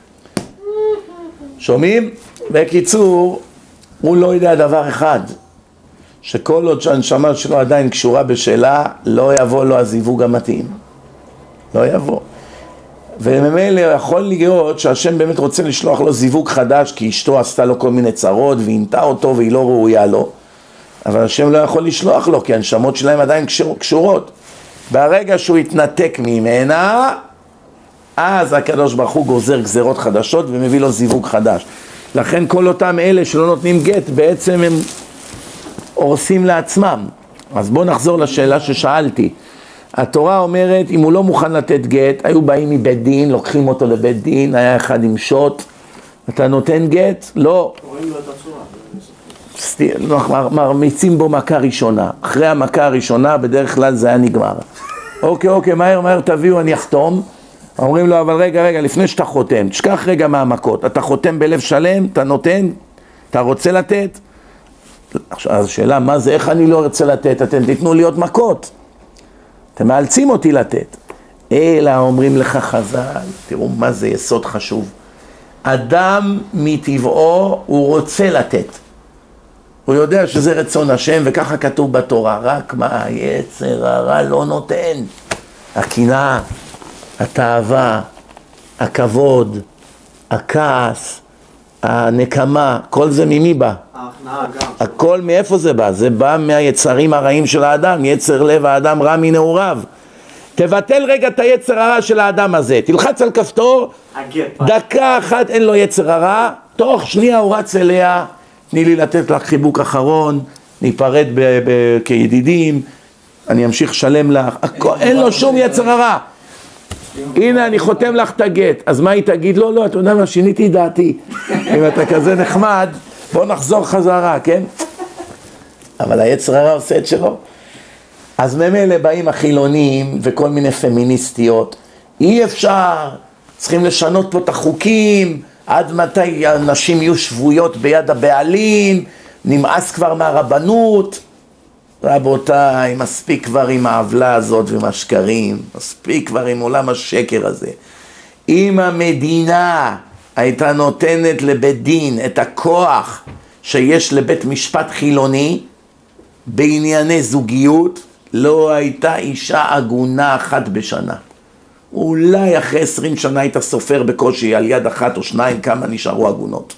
שומעים? בקיצור, הוא לא יודע דבר אחד, שכל עוד שהנשמה שלו עדיין קשורה בשאלה, לא יבוא לו הזיווג המתאים. לא יבוא. וממילא יכול להיות שהשם באמת רוצה לשלוח לו זיווג חדש, כי אשתו עשתה לו כל מיני צרות, והינתה אותו והיא לא ראויה לו. אבל השם לא יכול לשלוח לו, כי הנשמות שלהם עדיין קשורות. ברגע שהוא יתנתק ממנה, אז הקדוש ברוך הוא גוזר גזרות חדשות ומביא לו זיווג חדש. לכן כל אותם אלה שלא נותנים גט, בעצם הם הורסים לעצמם. אז בואו נחזור לשאלה ששאלתי. התורה אומרת, אם הוא לא מוכן לתת גט, היו באים מבית דין, לוקחים אותו לבית דין, היה אחד עם שוט, אתה נותן גט? לא. רואים לו את הצורה. מרמיצים בו מכה ראשונה. אחרי המכה הראשונה, בדרך כלל זה היה נגמר. אוקיי, מהר, תביאו, אני אחתום. אומרים לו, אבל רגע, לפני שאתה חותם, תשכח רגע מהמכות. אתה חותם בלב שלם, אתה נותן, אתה רוצה לתת? עכשיו, השאלה, מה זה, איך אני לא רוצה לתת? אתם תיתנו לי עוד מכות. אתם מאלצים אותי לתת. אלא אומרים לך חז"ל, תראו מה זה יסוד חשוב. אדם מטבעו הוא רוצה לתת. הוא יודע שזה רצון השם וככה כתוב בתורה. רק מה, היצר הרע לא נותן. הקנאה, התאווה, הכבוד, הכעס, הנקמה, כל זה ממי בא? ההכנעה גם. הכל מאיפה זה בא? זה בא מהיצרים הרעים של האדם, יצר לב האדם רע מנעוריו. תבטל רגע את היצר הרע של האדם הזה, תלחץ על כפתור, דקה אחת אין לו יצר הרע, תוך שנייה הוא רץ אליה, תני לי לתת לך חיבוק אחרון, ניפרד כידידים, אני אמשיך שלם לך, אין לו שום יצר הרע. הנה אני חותם לך את הגט, אז מה היא תגיד? לא, אתה יודע מה, שיניתי דעתי, אם אתה כזה נחמד, בוא נחזור חזרה, כן? אבל היצר הרע עושה את שלו. אז ממילא באים החילונים וכל מיני פמיניסטיות, אי אפשר, צריכים לשנות פה את החוקים, עד מתי הנשים יהיו שבויות ביד הבעלים, נמאס כבר מהרבנות. רבותיי, מספיק כבר עם העוולה הזאת ועם השקרים, מספיק כבר עם עולם השקר הזה. אם המדינה הייתה נותנת לבית דין את הכוח שיש לבית משפט חילוני בענייני זוגיות, לא הייתה אישה עגונה אחת בשנה. אולי אחרי 20 שנה היית סופר בקושי על יד אחת או שניים כמה נשארו עגונות.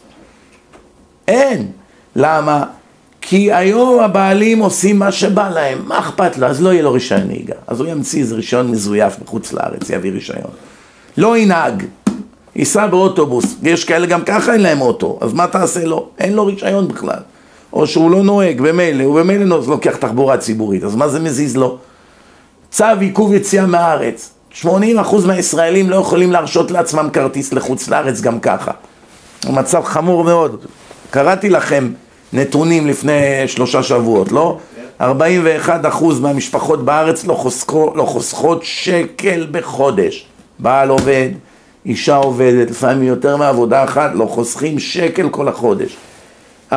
אין. למה? כי היום הבעלים עושים מה שבא להם, מה אכפת לו? אז לא יהיה לו רישיון נהיגה, אז הוא ימציא איזה רישיון מזויף מחוץ לארץ, יביא רישיון. לא ינהג, ייסע באוטובוס, יש כאלה גם ככה אין להם אוטו, אז מה תעשה לו? אין לו רישיון בכלל. או שהוא לא נוהג, במילא, הוא במילא לוקח תחבורה ציבורית, אז מה זה מזיז לו? צו עיכוב יציאה מהארץ, 80% מהישראלים לא יכולים להרשות לעצמם כרטיס לחוץ לארץ גם ככה. המצב חמור מאוד, קראתי לכם נתונים לפני 3 שבועות, לא? 41% מהמשפחות בארץ לא חוסכות שקל בחודש. בעל עובד, אישה עובדת, לפעמים יותר מעבודה אחת, לא חוסכים שקל כל החודש. 43%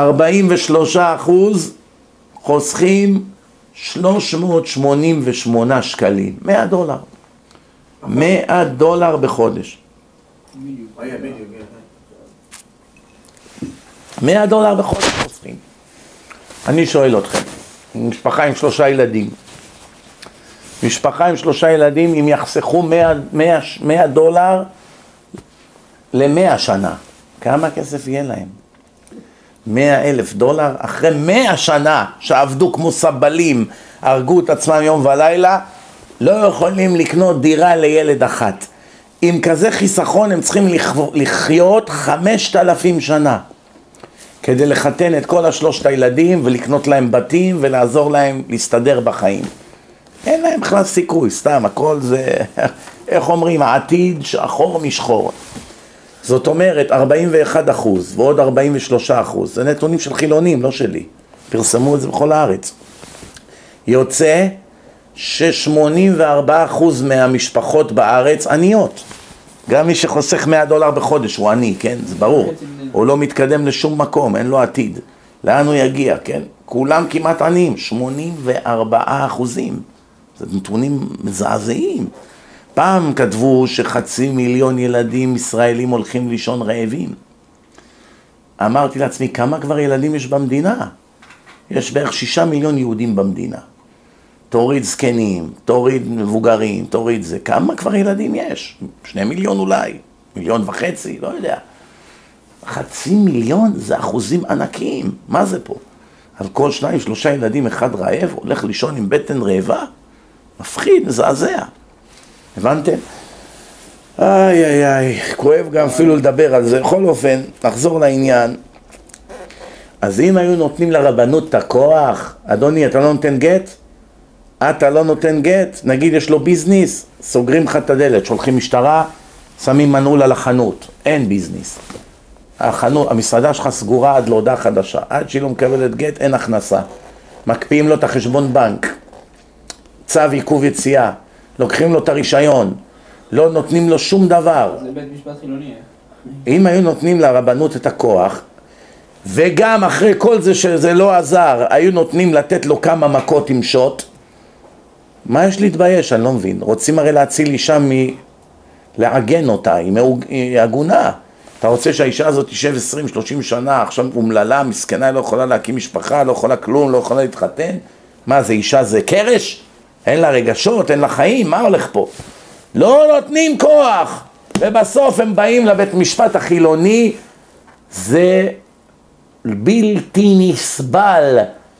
חוסכים 388 שקלים, $100. $100 בחודש. $100 בחודש חוסכים. אני שואל אתכם, משפחה עם 3 ילדים, משפחה עם 3 ילדים, אם יחסכו $100 ל-100 שנה, כמה כסף יהיה להם? $100,000 אחרי 100 שנה שעבדו כמו סבלים, הרגו את עצמם יום ולילה, לא יכולים לקנות דירה לילד אחת. עם כזה חיסכון הם צריכים לחיות 5,000 שנה. כדי לחתן את כל 3 הילדים ולקנות להם בתים ולעזור להם להסתדר בחיים. אין להם בכלל סיכוי, סתם, הכל זה, איך אומרים, העתיד שחור משחור. זאת אומרת, 41% ועוד 43%, זה נתונים של חילונים, לא שלי. פרסמו את זה בכל הארץ. יוצא ש-84% מהמשפחות בארץ עניות. גם מי שחוסך $100 בחודש הוא עני, כן? זה ברור. הוא לא מתקדם לשום מקום, אין לו עתיד. לאן הוא יגיע, כן? כולם כמעט עניים, 84%. זה נתונים מזעזעים. פעם כתבו ש500,000 ילדים ישראלים הולכים לישון רעבים. אמרתי לעצמי, כמה כבר ילדים יש במדינה? יש בערך 6 מיליון יהודים במדינה. תוריד זקנים, תוריד מבוגרים, תוריד זה. כמה כבר ילדים יש? 2 מיליון אולי, 1.5 מיליון, לא יודע. 500,000 זה אחוזים ענקיים. מה זה פה? על כל 2-3 ילדים אחד רעב, הולך לישון עם בטן רעבה? מפחיד, מזעזע. הבנתם? איי איי איי, כואב גם אפילו לדבר על זה. בכל אופן, נחזור לעניין. אז אם היו נותנים לרבנות את הכוח, אדוני, אתה לא נותן גט? אתה לא נותן גט? נגיד יש לו ביזניס, סוגרים לך את הדלת, שולחים משטרה, שמים מנעול על החנות. אין ביזניס. המסעדה שלך סגורה עד להודעה חדשה. עד שהיא לא מקבלת גט, אין הכנסה. מקפיאים לו את החשבון בנק. צו עיכוב יציאה. לוקחים לו את הרישיון. לא נותנים לו שום דבר. זה בית משפט חילוני. אם היו נותנים לרבנות את הכוח, וגם אחרי כל זה שזה לא עזר, היו נותנים לתת לו כמה מכות עם שוט, מה יש להתבייש? אני לא מבין. רוצים הרי להציל אישה לעגן אותה, היא עגונה. אתה רוצה שהאישה הזאת תשב 20-30 שנה, עכשיו אומללה, מסכנה, היא לא יכולה להקים משפחה, לא יכולה כלום, לא יכולה להתחתן? מה זה, אישה זה קרש? אין לה רגשות, אין לה חיים, מה הולך פה? לא נותנים כוח, ובסוף הם באים לבית משפט החילוני. זה בלתי נסבל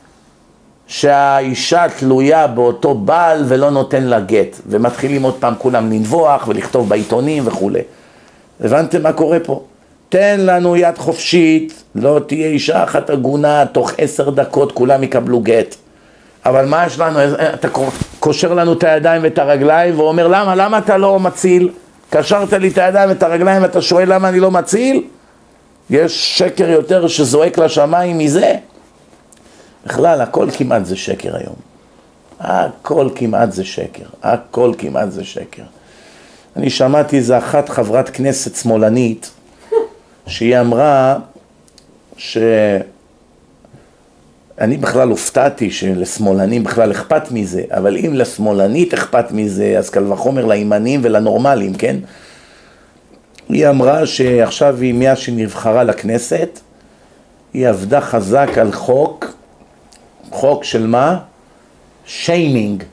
שהאישה תלויה באותו בעל ולא נותן לה גט, ומתחילים עוד פעם כולם לנבוח ולכתוב בעיתונים וכו'. הבנתם מה קורה פה? תן לנו יד חופשית, לא תהיה אישה אחת עגונה, תוך 10 דקות כולם יקבלו גט. אבל מה יש לנו? אתה קושר לנו את הידיים ואת הרגליים ואומר, למה אתה לא מציל? קשרת לי את הידיים ואת הרגליים ואתה שואל למה אני לא מציל? יש שקר יותר שזועק לשמיים מזה? בכלל, הכל כמעט זה שקר היום. הכל כמעט זה שקר. הכל כמעט זה שקר. אני שמעתי איזה אחת חברת כנסת שמאלנית, שהיא אמרה אני בכלל הופתעתי שלשמאלנים בכלל אכפת מזה, אבל אם לשמאלנית אכפת מזה, אז קל וחומר לימנים ולנורמלים, כן? היא אמרה שעכשיו היא מאז שנבחרה לכנסת, היא עבדה חזק על חוק של מה? שיימינג.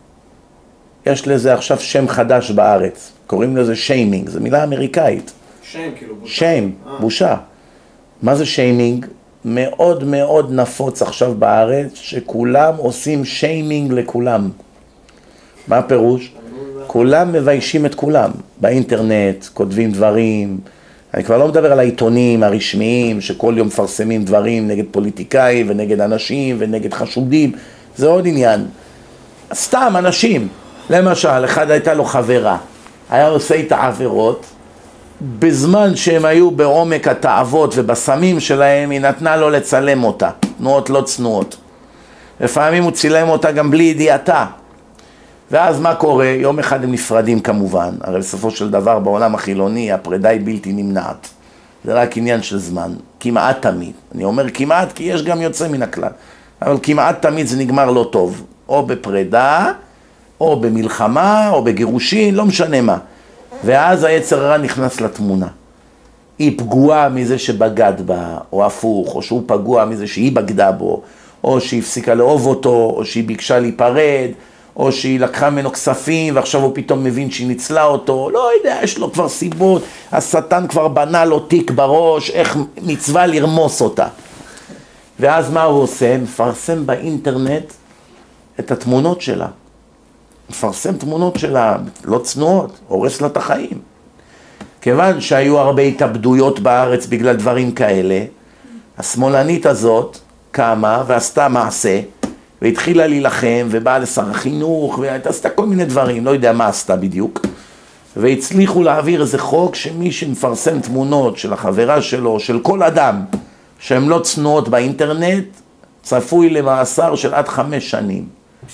יש לזה עכשיו שם חדש בארץ, קוראים לזה שיימינג, זו מילה אמריקאית. שיים, כאילו בושה. שיים, בושה. מה זה שיימינג? מאוד מאוד נפוץ עכשיו בארץ, שכולם עושים שיימינג לכולם. מה הפירוש? כולם מביישים את כולם. באינטרנט, כותבים דברים. אני כבר לא מדבר על העיתונים הרשמיים, שכל יום מפרסמים דברים נגד פוליטיקאים ונגד אנשים ונגד חשודים. זה עוד עניין. סתם אנשים. למשל, אחד הייתה לו חברה. היה עושה איתה עבירות. בזמן שהם היו בעומק התאוות ובסמים שלהם, היא נתנה לו לצלם אותה, תנועות לא צנועות. לפעמים הוא צילם אותה גם בלי ידיעתה. ואז מה קורה? יום אחד הם נפרדים כמובן. הרי בסופו של דבר בעולם החילוני הפרידה היא בלתי נמנעת. זה רק עניין של זמן, כמעט תמיד. אני אומר כמעט כי יש גם יוצא מן הכלל. אבל כמעט תמיד זה נגמר לא טוב. או בפרידה, או במלחמה, או בגירושין, לא משנה מה. ואז היצר הרע נכנס לתמונה. היא פגועה מזה שבגד בה, או הפוך, או שהוא פגוע מזה שהיא בגדה בו, או שהיא הפסיקה לאהוב אותו, או שהיא ביקשה להיפרד, או שהיא לקחה ממנו כספים, ועכשיו הוא פתאום מבין שהיא ניצלה אותו, לא יודע, יש לו כבר סיבות, השטן כבר בנה לו תיק בראש, איך מצווה לרמוס אותה. ואז מה הוא עושה? מפרסם באינטרנט את התמונות שלה. מפרסם תמונות שלה, לא צנועות, הורס לה את החיים. כיוון שהיו הרבה התאבדויות בארץ בגלל דברים כאלה, השמאלנית הזאת קמה ועשתה מעשה, והתחילה להילחם, ובאה לשר החינוך, ועשתה כל מיני דברים, לא יודע מה עשתה בדיוק, והצליחו להעביר איזה חוק שמי שמפרסם תמונות של החברה שלו, של כל אדם, שהן לא צנועות באינטרנט, צפוי למאסר של עד 5 שנים.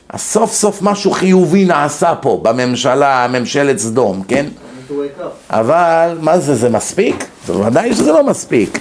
אז סוף סוף משהו חיובי נעשה פה, בממשלה, ממשלת סדום, כן? אבל מה זה, זה מספיק? זה ודאי שזה לא מספיק.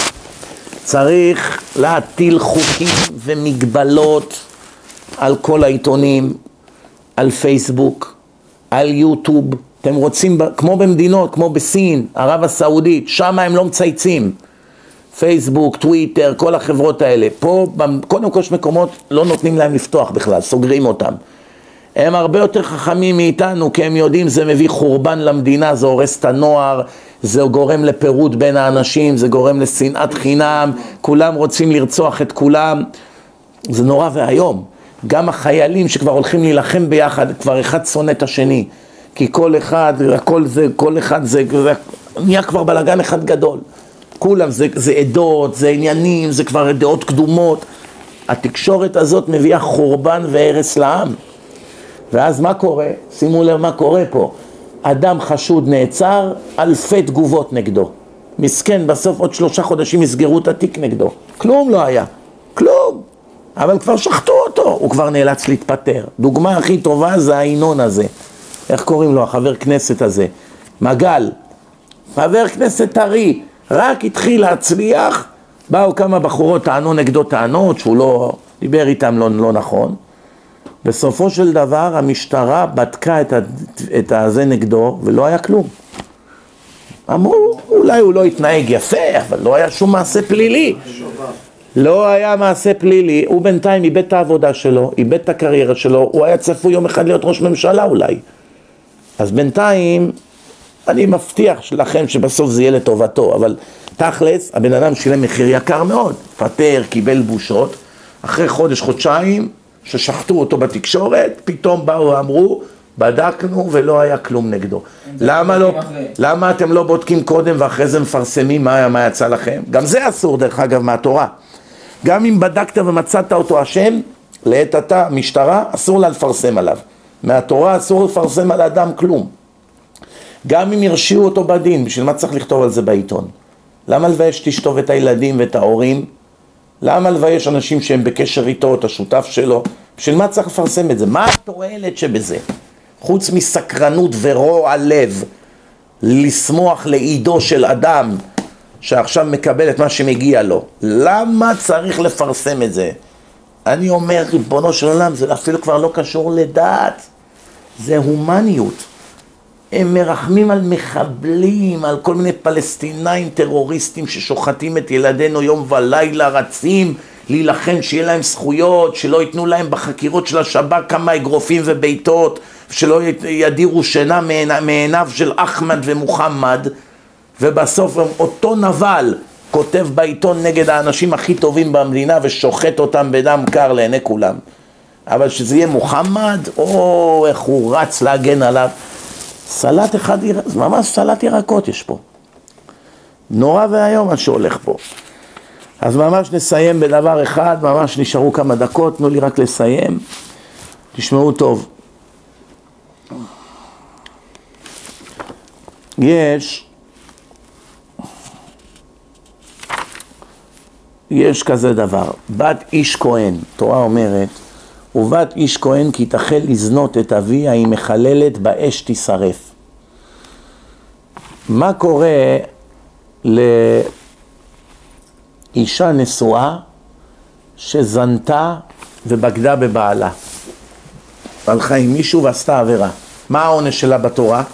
צריך להטיל חוקים ומגבלות על כל העיתונים, על פייסבוק, על יוטיוב. אתם רוצים, כמו במדינות, כמו בסין, ערב הסעודית, שם הם לא מצייצים. פייסבוק, טוויטר, כל החברות האלה. פה, קודם כל מקומות לא נותנים להם לפתוח בכלל, סוגרים אותם. הם הרבה יותר חכמים מאיתנו, כי הם יודעים זה מביא חורבן למדינה, זה הורס את הנוער, זה גורם לפירוד בין האנשים, זה גורם לשנאת חינם, כולם רוצים לרצוח את כולם. זה נורא והיום. גם החיילים שכבר הולכים להילחם ביחד, כבר אחד שונא את השני. כי כל אחד, כל אחד זה נהיה כבר בלגן אחד גדול. כולם, זה עדות, זה עניינים, זה כבר דעות קדומות. התקשורת הזאת מביאה חורבן והרס לעם. ואז מה קורה? שימו לב מה קורה פה. אדם חשוד נעצר, אלפי תגובות נגדו. מסכן, בסוף עוד 3 חודשים יסגרו את התיק נגדו. כלום לא היה. כלום. אבל כבר שחטו אותו. הוא כבר נאלץ להתפטר. דוגמה הכי טובה זה העינון הזה. איך קוראים לו? החבר כנסת הזה. מגל. חבר כנסת טרי. רק התחיל להצליח. באו כמה בחורות טענו נגדו טענות שהוא לא דיבר איתם לא נכון. בסופו של דבר המשטרה בדקה את הזה נגדו ולא היה כלום. אמרו, אולי הוא לא התנהג יפה, אבל לא היה שום מעשה פלילי. לא היה מעשה פלילי, הוא בינתיים איבד את העבודה שלו, איבד את הקריירה שלו, הוא היה צפוי יום אחד להיות ראש ממשלה אולי. אז בינתיים, אני מבטיח לכם שבסוף זה יהיה לטובתו, אבל תכלס, הבן אדם שילם מחיר יקר מאוד, פטר, קיבל בושות, אחרי חודש-חודשיים, ששחטו אותו בתקשורת, פתאום באו ואמרו, בדקנו ולא היה כלום נגדו. למה אתם לא בודקים קודם ואחרי זה מפרסמים מה יצא לכם? גם זה אסור דרך אגב מהתורה. גם אם בדקת ומצאת אותו אשם, לעת עתה משטרה אסור לה לפרסם עליו. מהתורה אסור לפרסם על האדם כלום. גם אם הרשיעו אותו בדין, בשביל מה צריך לכתוב על זה בעיתון? למה לבייש תשטוב את הילדים ואת ההורים? למה לבייש אנשים שהם בקשר איתו, את השותף שלו? בשביל מה צריך לפרסם את זה? מה התועלת שבזה? חוץ מסקרנות ורוע לב, לשמוח לעידו של אדם שעכשיו מקבל את מה שמגיע לו. למה צריך לפרסם את זה? אני אומר, ריבונו של עולם, זה אפילו כבר לא קשור לדעת. זה הומניות. הם מרחמים על מחבלים, על כל מיני פלסטינאים טרוריסטים ששוחטים את ילדינו יום ולילה, רצים להילחם שיהיה להם זכויות, שלא ייתנו להם בחקירות של השב"כ כמה אגרופים וביתות, שלא ידירו שינה מעיניו של אחמד ומוחמד, ובסוף אותו נבל כותב בעיתון נגד האנשים הכי טובים במדינה ושוחט אותם בדם קר לעיני כולם. אבל שזה יהיה מוחמד, או איך הוא רץ להגן עליו. סלט אחד, זה ממש סלט ירקות יש פה. נורא והיום מה שהולך פה. אז ממש נסיים בדבר אחד, ממש נשארו כמה דקות, תנו לי רק לסיים. תשמעו טוב. יש כזה דבר, בת איש כהן, תורה אומרת, ובת איש כהן כי תחל לזנות את אביה, היא מחללת באש תשרף. מה קורה לאישה נשואה שזנתה ובגדה בבעלה? הלכה עם מישהו ועשתה עבירה. מה העונש שלה בתורה?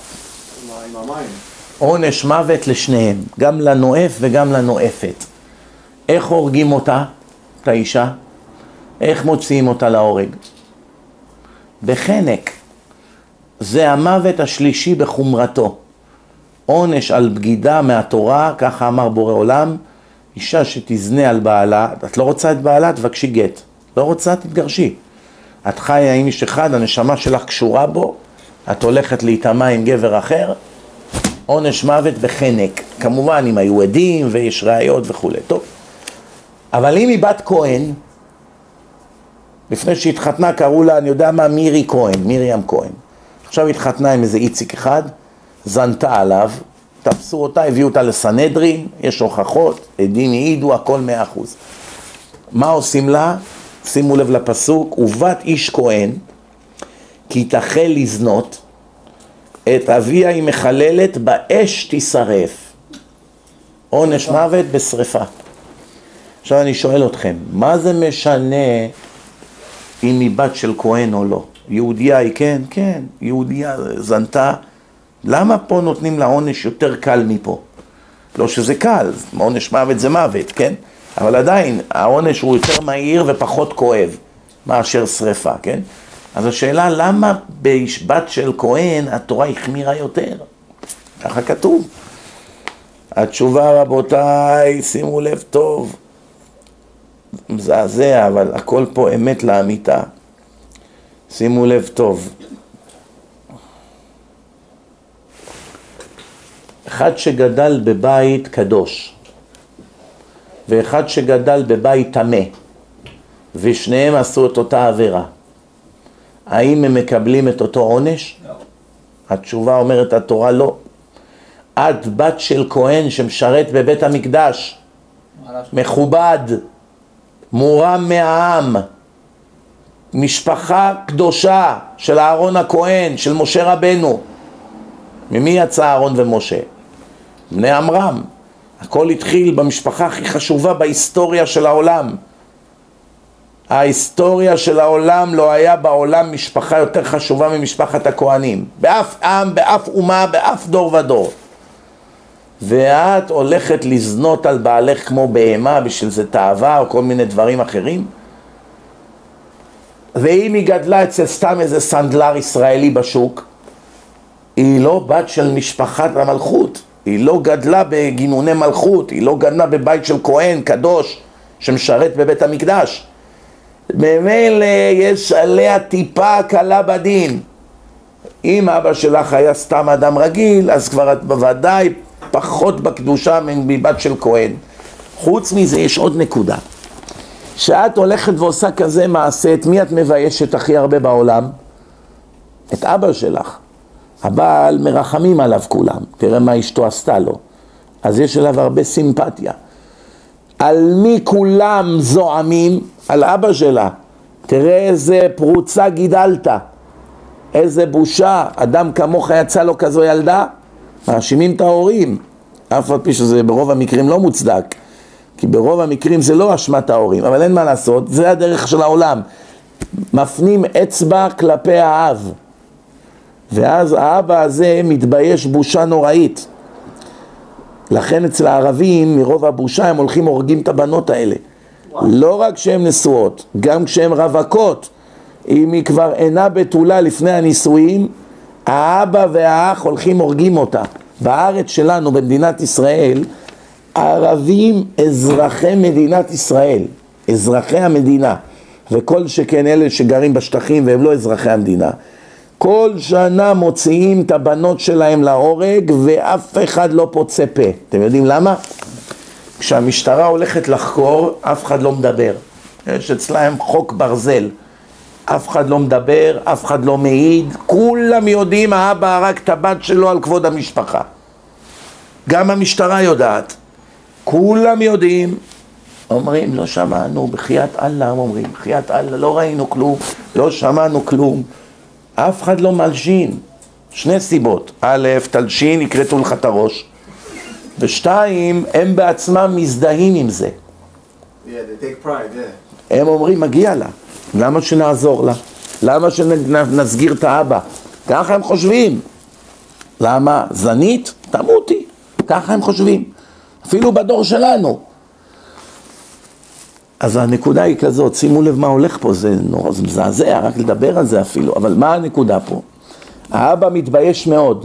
עונש מוות לשניהם, גם לנואף וגם לנואפת. איך הורגים אותה, את האישה? איך מוציאים אותה להורג? בחנק. זה המוות השלישי בחומרתו. עונש על בגידה מהתורה, ככה אמר בורא עולם, אישה שתזנה על בעלה, את לא רוצה את בעלה, תבקשי גט. לא רוצה, תתגרשי. את חיה עם איש אחד, הנשמה שלך קשורה בו, את הולכת להתאמה עם גבר אחר, עונש מוות בחנק. כמובן, אם היו עדים ויש ראיות וכו'. טוב. אבל אם היא בת כהן, לפני שהתחתנה קראו לה, אני יודע מה, מירי כהן, מרים כהן. עכשיו התחתנה עם איזה איציק אחד, זנתה עליו, תפסו אותה, הביאו אותה לסנהדרין, יש הוכחות, עדים העידו, הכל 100%. מה עושים לה? שימו לב לפסוק, ובת איש כהן, כי תחל לזנות, את אביה היא מחללת, באש תשרף. עונש מוות בשריפה. עכשיו אני שואל אתכם, מה זה משנה אם היא בת של כהן או לא? יהודיה היא כן, כן, יהודיה זנתה. למה פה נותנים לה עונש יותר קל מפה? לא שזה קל, עונש מוות זה מוות, כן? אבל עדיין העונש הוא יותר מהיר ופחות כואב מאשר שריפה, כן? אז השאלה, למה בבת של כהן התורה החמירה יותר? ככה כתוב. התשובה, רבותיי, שימו לב טוב, מזעזע, אבל הכל פה אמת לאמיתה. שימו לב טוב. אחד שגדל בבית קדוש, ואחד שגדל בבית טמא, ושניהם עשו את אותה עבירה, האם הם מקבלים את אותו עונש? לא. התשובה אומרת התורה לא. את בת של כהן שמשרת בבית המקדש, מכובד, מורם מהעם, משפחה קדושה של אהרון הכהן, של משה רבנו. ממי יצא אהרון ומשה? בני עמרם. הכל התחיל במשפחה הכי חשובה בהיסטוריה של העולם. ההיסטוריה של העולם לא היה בעולם משפחה יותר חשובה ממשפחת הכהנים. באף עם, באף אומה, באף דור ודור. ואת הולכת לזנות על בעלך כמו בהמה בשביל זה תאווה או כל מיני דברים אחרים? ואם היא גדלה אצל סתם איזה סנדלר ישראלי בשוק, היא לא בת של משפחת המלכות, היא לא גדלה בגינוני מלכות, היא לא גדלה בבית של כהן קדוש שמשרת בבית המקדש. ממילא יש עליה טיפה קלה בדין. אם אבא שלך היה סתם אדם רגיל, אז כבר את בוודאי פחות בקדושה מבת של כהן. חוץ מזה יש עוד נקודה. שאת הולכת ועושה כזה מעשה, את מי את מביישת הכי הרבה בעולם? את אבא שלך. אבל מרחמים עליו כולם, תראה מה אשתו עשתה לו. אז יש עליו הרבה סימפתיה. על מי כולם זועמים? על אבא שלה. תראה איזה פרוצה גידלת, איזה בושה, אדם כמוך יצא לו כזו ילדה. מאשימים את ההורים, אף על פי שזה ברוב המקרים לא מוצדק, כי ברוב המקרים זה לא אשמת ההורים, אבל אין מה לעשות, זה הדרך של העולם. מפנים אצבע כלפי האב, ואז האבא הזה מתבייש בושה נוראית. לכן אצל הערבים מרוב הבושה הם הולכים הורגים את הבנות האלה. לא רק שהן נשואות, גם כשהן רווקות, אם היא כבר אינה בתולה לפני הנישואים, האבא והאח הולכים הורגים אותה. בארץ שלנו, במדינת ישראל, הערבים אזרחי מדינת ישראל, אזרחי המדינה, וכל שכן אלה שגרים בשטחים והם לא אזרחי המדינה, כל שנה מוציאים את הבנות שלהם להורג ואף אחד לא פוצה פה. אתם יודעים למה? כשהמשטרה הולכת לחקור, אף אחד לא מדבר. יש אצלהם חוק ברזל. אף אחד לא מדבר, אף אחד לא מעיד, כולם יודעים, האבא הרג את הבת שלו על כבוד המשפחה. גם המשטרה יודעת. כולם יודעים. אומרים, לא שמענו, בחיית אללה, אומרים, בחיית אללה, לא ראינו כלום, לא שמענו כלום. אף אחד לא מלשין. שני סיבות. א', תלשין, יקרטו לך את הראש. ושתיים, הם בעצמם מזדהים עם זה. Yeah, they take pride, yeah. הם אומרים, מגיע לה. למה שנעזור לה? למה שנסגיר את האבא? ככה הם חושבים. למה? זנית? תמותי. ככה הם חושבים. אפילו בדור שלנו. אז הנקודה היא כזאת, שימו לב מה הולך פה, זה נורא, זה מזעזע, רק לדבר על זה אפילו, אבל מה הנקודה פה? האבא מתבייש מאוד.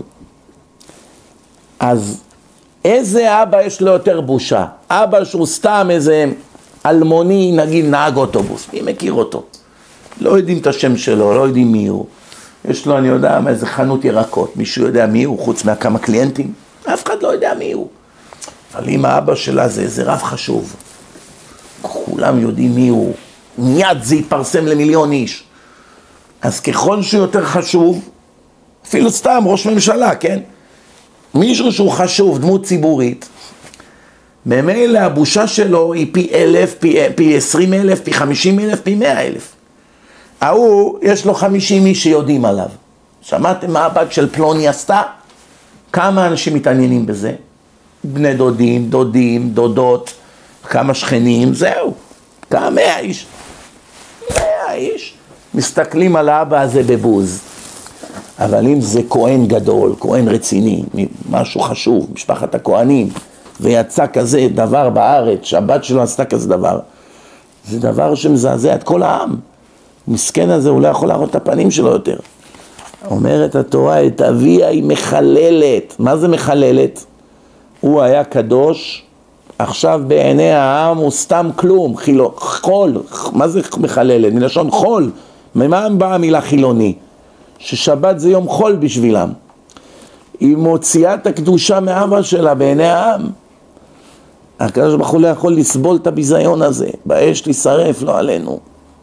אז איזה אבא יש לו יותר בושה? אבא שהוא סתם איזה אלמוני, נגיד נהג אוטובוס, מי מכיר אותו? לא יודעים את השם שלו, לא יודעים מי הוא. יש לו, אני יודע, איזה חנות ירקות, מישהו יודע מי הוא, חוץ מכמה קליינטים? אף אחד לא יודע מי הוא. אבל אם האבא שלה זה איזה רב חשוב, כולם יודעים מי הוא, מיד זה יפרסם למיליון איש. אז ככל שהוא יותר חשוב, אפילו סתם ראש ממשלה, כן? מישהו שהוא חשוב, דמות ציבורית, ממילא הבושה שלו היא פי 1,000, פי 20,000, פי 50,000, פי 100,000. ההוא, יש לו 50 איש שיודעים עליו. שמעתם מה הבת של פלוני עשתה? כמה אנשים מתעניינים בזה? בני דודים, דודים, דודות, כמה שכנים, זהו. כמה 100 איש. 100 איש. מסתכלים על האבא הזה בבוז. אבל אם זה כהן גדול, כהן רציני, משהו חשוב, משפחת הכהנים, ויצא כזה דבר בארץ, שהבת שלו עשתה כזה דבר, זה דבר שמזעזע את כל העם. מסכן הזה, הוא לא יכול להראות את הפנים שלו יותר. אומרת התורה, את אביה היא מחללת. מה זה מחללת? הוא היה קדוש, עכשיו בעיני העם הוא סתם כלום, חול. מה זה מחללת? מלשון חול. ממה באה המילה חילוני? ששבת זה יום חול בשבילם. היא מוציאה את הקדושה מאבא שלה בעיני העם. הקדוש ברוך הוא לא יכול לסבול את הביזיון הזה. באש תשרף, לא עלינו.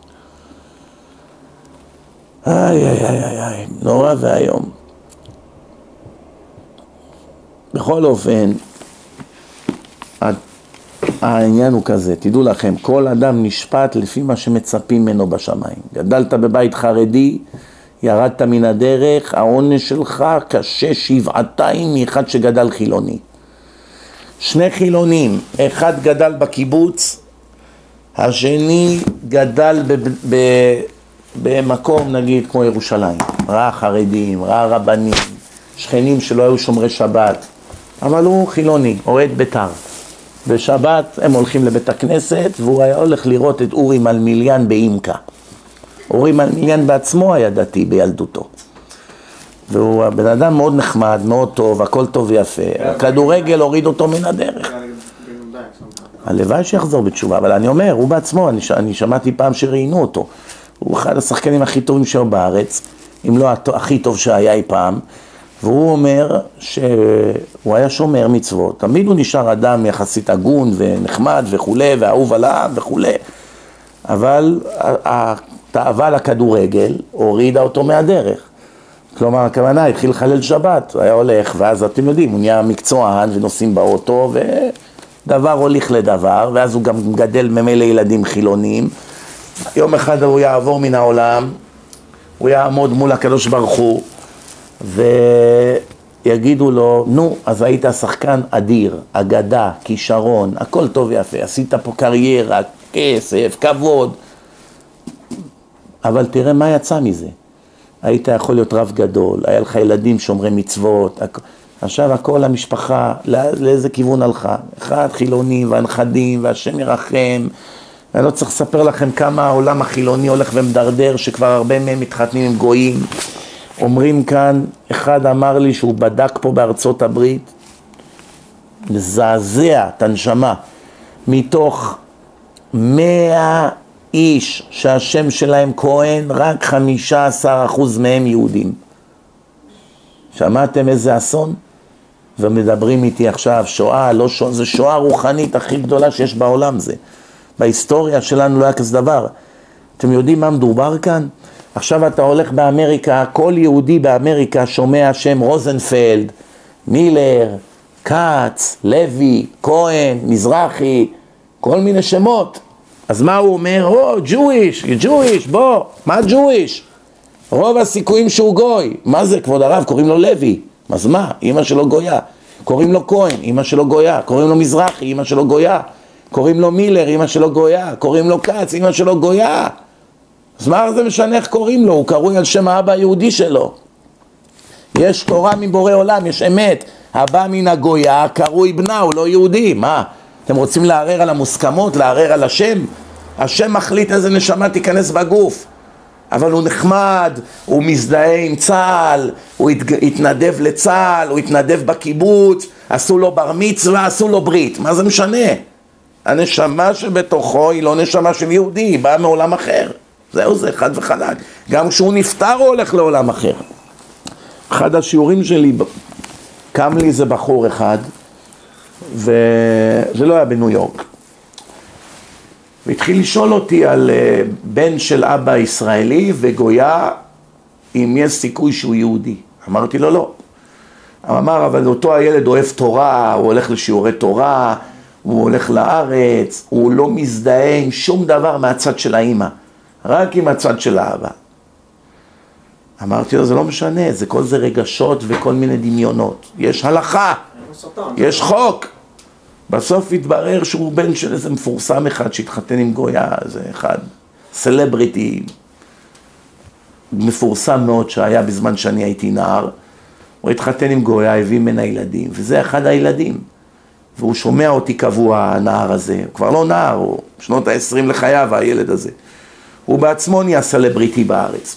איי, נורא והיום. בכל אופן, העניין הוא כזה, תדעו לכם, כל אדם נשפט לפי מה שמצפים ממנו בשמיים. גדלת בבית חרדי, ירדת מן הדרך, העונש שלך קשה שבעתיים מאחד שגדל חילוני. שני חילונים, אחד גדל בקיבוץ, השני גדל במקום נגיד כמו ירושלים. ראה חרדים, ראה רבנים, שכנים שלא היו שומרי שבת, אבל הוא חילוני, אוהד בית"ר. בשבת הם הולכים לבית הכנסת, והוא היה הולך לראות את אורי מלמיליאן באימקה. אורי מלמיליאן בעצמו היה דתי בילדותו. והוא בן אדם מאוד נחמד, מאוד טוב, הכל טוב ויפה. הכדורגל הוריד אותו מן הדרך. הלוואי שיחזור בתשובה, אבל אני אומר, הוא בעצמו, אני שמעתי פעם שראיינו אותו. הוא אחד השחקנים הכי טובים שלו בארץ, אם לא הכי טוב שהיה אי פעם. והוא אומר שהוא היה שומר מצוות. תמיד הוא נשאר אדם יחסית הגון ונחמד וכו' ואהוב עליו וכו'. אבל התאווה לכדורגל הורידה אותו מהדרך. כלומר, הכוונה התחיל לחלל שבת, הוא היה הולך, ואז אתם יודעים, הוא נהיה מקצוען ונוסעים באוטו, ודבר הוליך לדבר, ואז הוא גם גדל ממילא ילדים חילונים. יום אחד הוא יעבור מן העולם, הוא יעמוד מול הקדוש ברוך הוא, ויגידו לו, נו, אז היית שחקן אדיר, אגדה, כישרון, הכל טוב ויפה, עשית פה קריירה, כסף, כבוד, אבל תראה מה יצא מזה. היית יכול להיות רב גדול, היה לך ילדים שומרי מצוות, עכשיו הכל המשפחה, לאיזה כיוון הלכה? אחד חילוני והנכדים והשם ירחם, אני לא צריך לספר לכם כמה העולם החילוני הולך ומדרדר, שכבר הרבה מהם מתחתנים עם גויים. אומרים כאן, אחד אמר לי שהוא בדק פה בארצות הברית, מזעזע את הנשמה, מתוך 100 איש שהשם שלהם כהן, רק 15% מהם יהודים. שמעתם איזה אסון? ומדברים איתי עכשיו, שואה, לא שואה, זה שואה רוחנית הכי גדולה שיש בעולם זה. בהיסטוריה שלנו לא היה כזה דבר. אתם יודעים מה מדובר כאן? עכשיו אתה הולך באמריקה, כל יהודי באמריקה שומע שם רוזנפלד, מילר, קאץ, לוי, כהן, מזרחי, כל מיני שמות. אז מה הוא אומר? ג'ויש, בוא, מה ג'ויש? רוב הסיכויים שהוא גוי. מה זה, כבוד הרב? קוראים לו לוי. אז מה? אמא שלו גויה. קוראים לו כהן, אמא שלו גויה. קוראים לו מזרחי, אמא שלו גויה. קוראים לו מילר, אמא שלו גויה. קוראים לו קאץ, אמא שלו גויה. אז מה זה משנה איך קוראים לו? הוא קרוי על שם האבא היהודי שלו. יש תורה מבורא עולם, יש אמת. הבא מן הגויה קרוי בנה, הוא לא יהודי. מה? אתם רוצים לערער על המוסכמות, לערער על השם? השם מחליט איזה נשמה תיכנס בגוף. אבל הוא נחמד, הוא מזדהה עם צה"ל, הוא התנדב לצה"ל, הוא התנדב בקיבוץ, עשו לו בר מצווה, עשו לו ברית. מה זה משנה? הנשמה שבתוכו היא לא נשמה של יהודי, היא באה מעולם אחר. זהו זה, חד וחלק. גם כשהוא נפטר הוא הולך לעולם אחר. אחד השיעורים שלי, קם לי איזה בחור אחד, וזה לא היה בניו יורק. והתחיל לשאול אותי על בן של אבא ישראלי וגויה, אם יש סיכוי שהוא יהודי. אמרתי לו לא. הוא אמר, אבל אותו הילד אוהב תורה, הוא הולך לשיעורי תורה, הוא הולך לארץ, הוא לא מזדהה עם שום דבר מהצד של האמא. רק עם הצד של האהבה. אמרתי לו, זה לא משנה, כל זה רגשות וכל מיני דמיונות. יש הלכה, יש חוק. בסוף התברר שהוא בן של איזה מפורסם אחד שהתחתן עם גויה, זה אחד, סלבריטי, מפורסם מאוד שהיה בזמן שאני הייתי נער. הוא התחתן עם גויה, הביא ממנה ילדים, וזה אחד הילדים. והוא שומע אותי קבוע, הנער הזה, הוא כבר לא נער, הוא שנות ה-20 לחייו, הילד הזה. הוא בעצמו נהיה סלבריטי בארץ.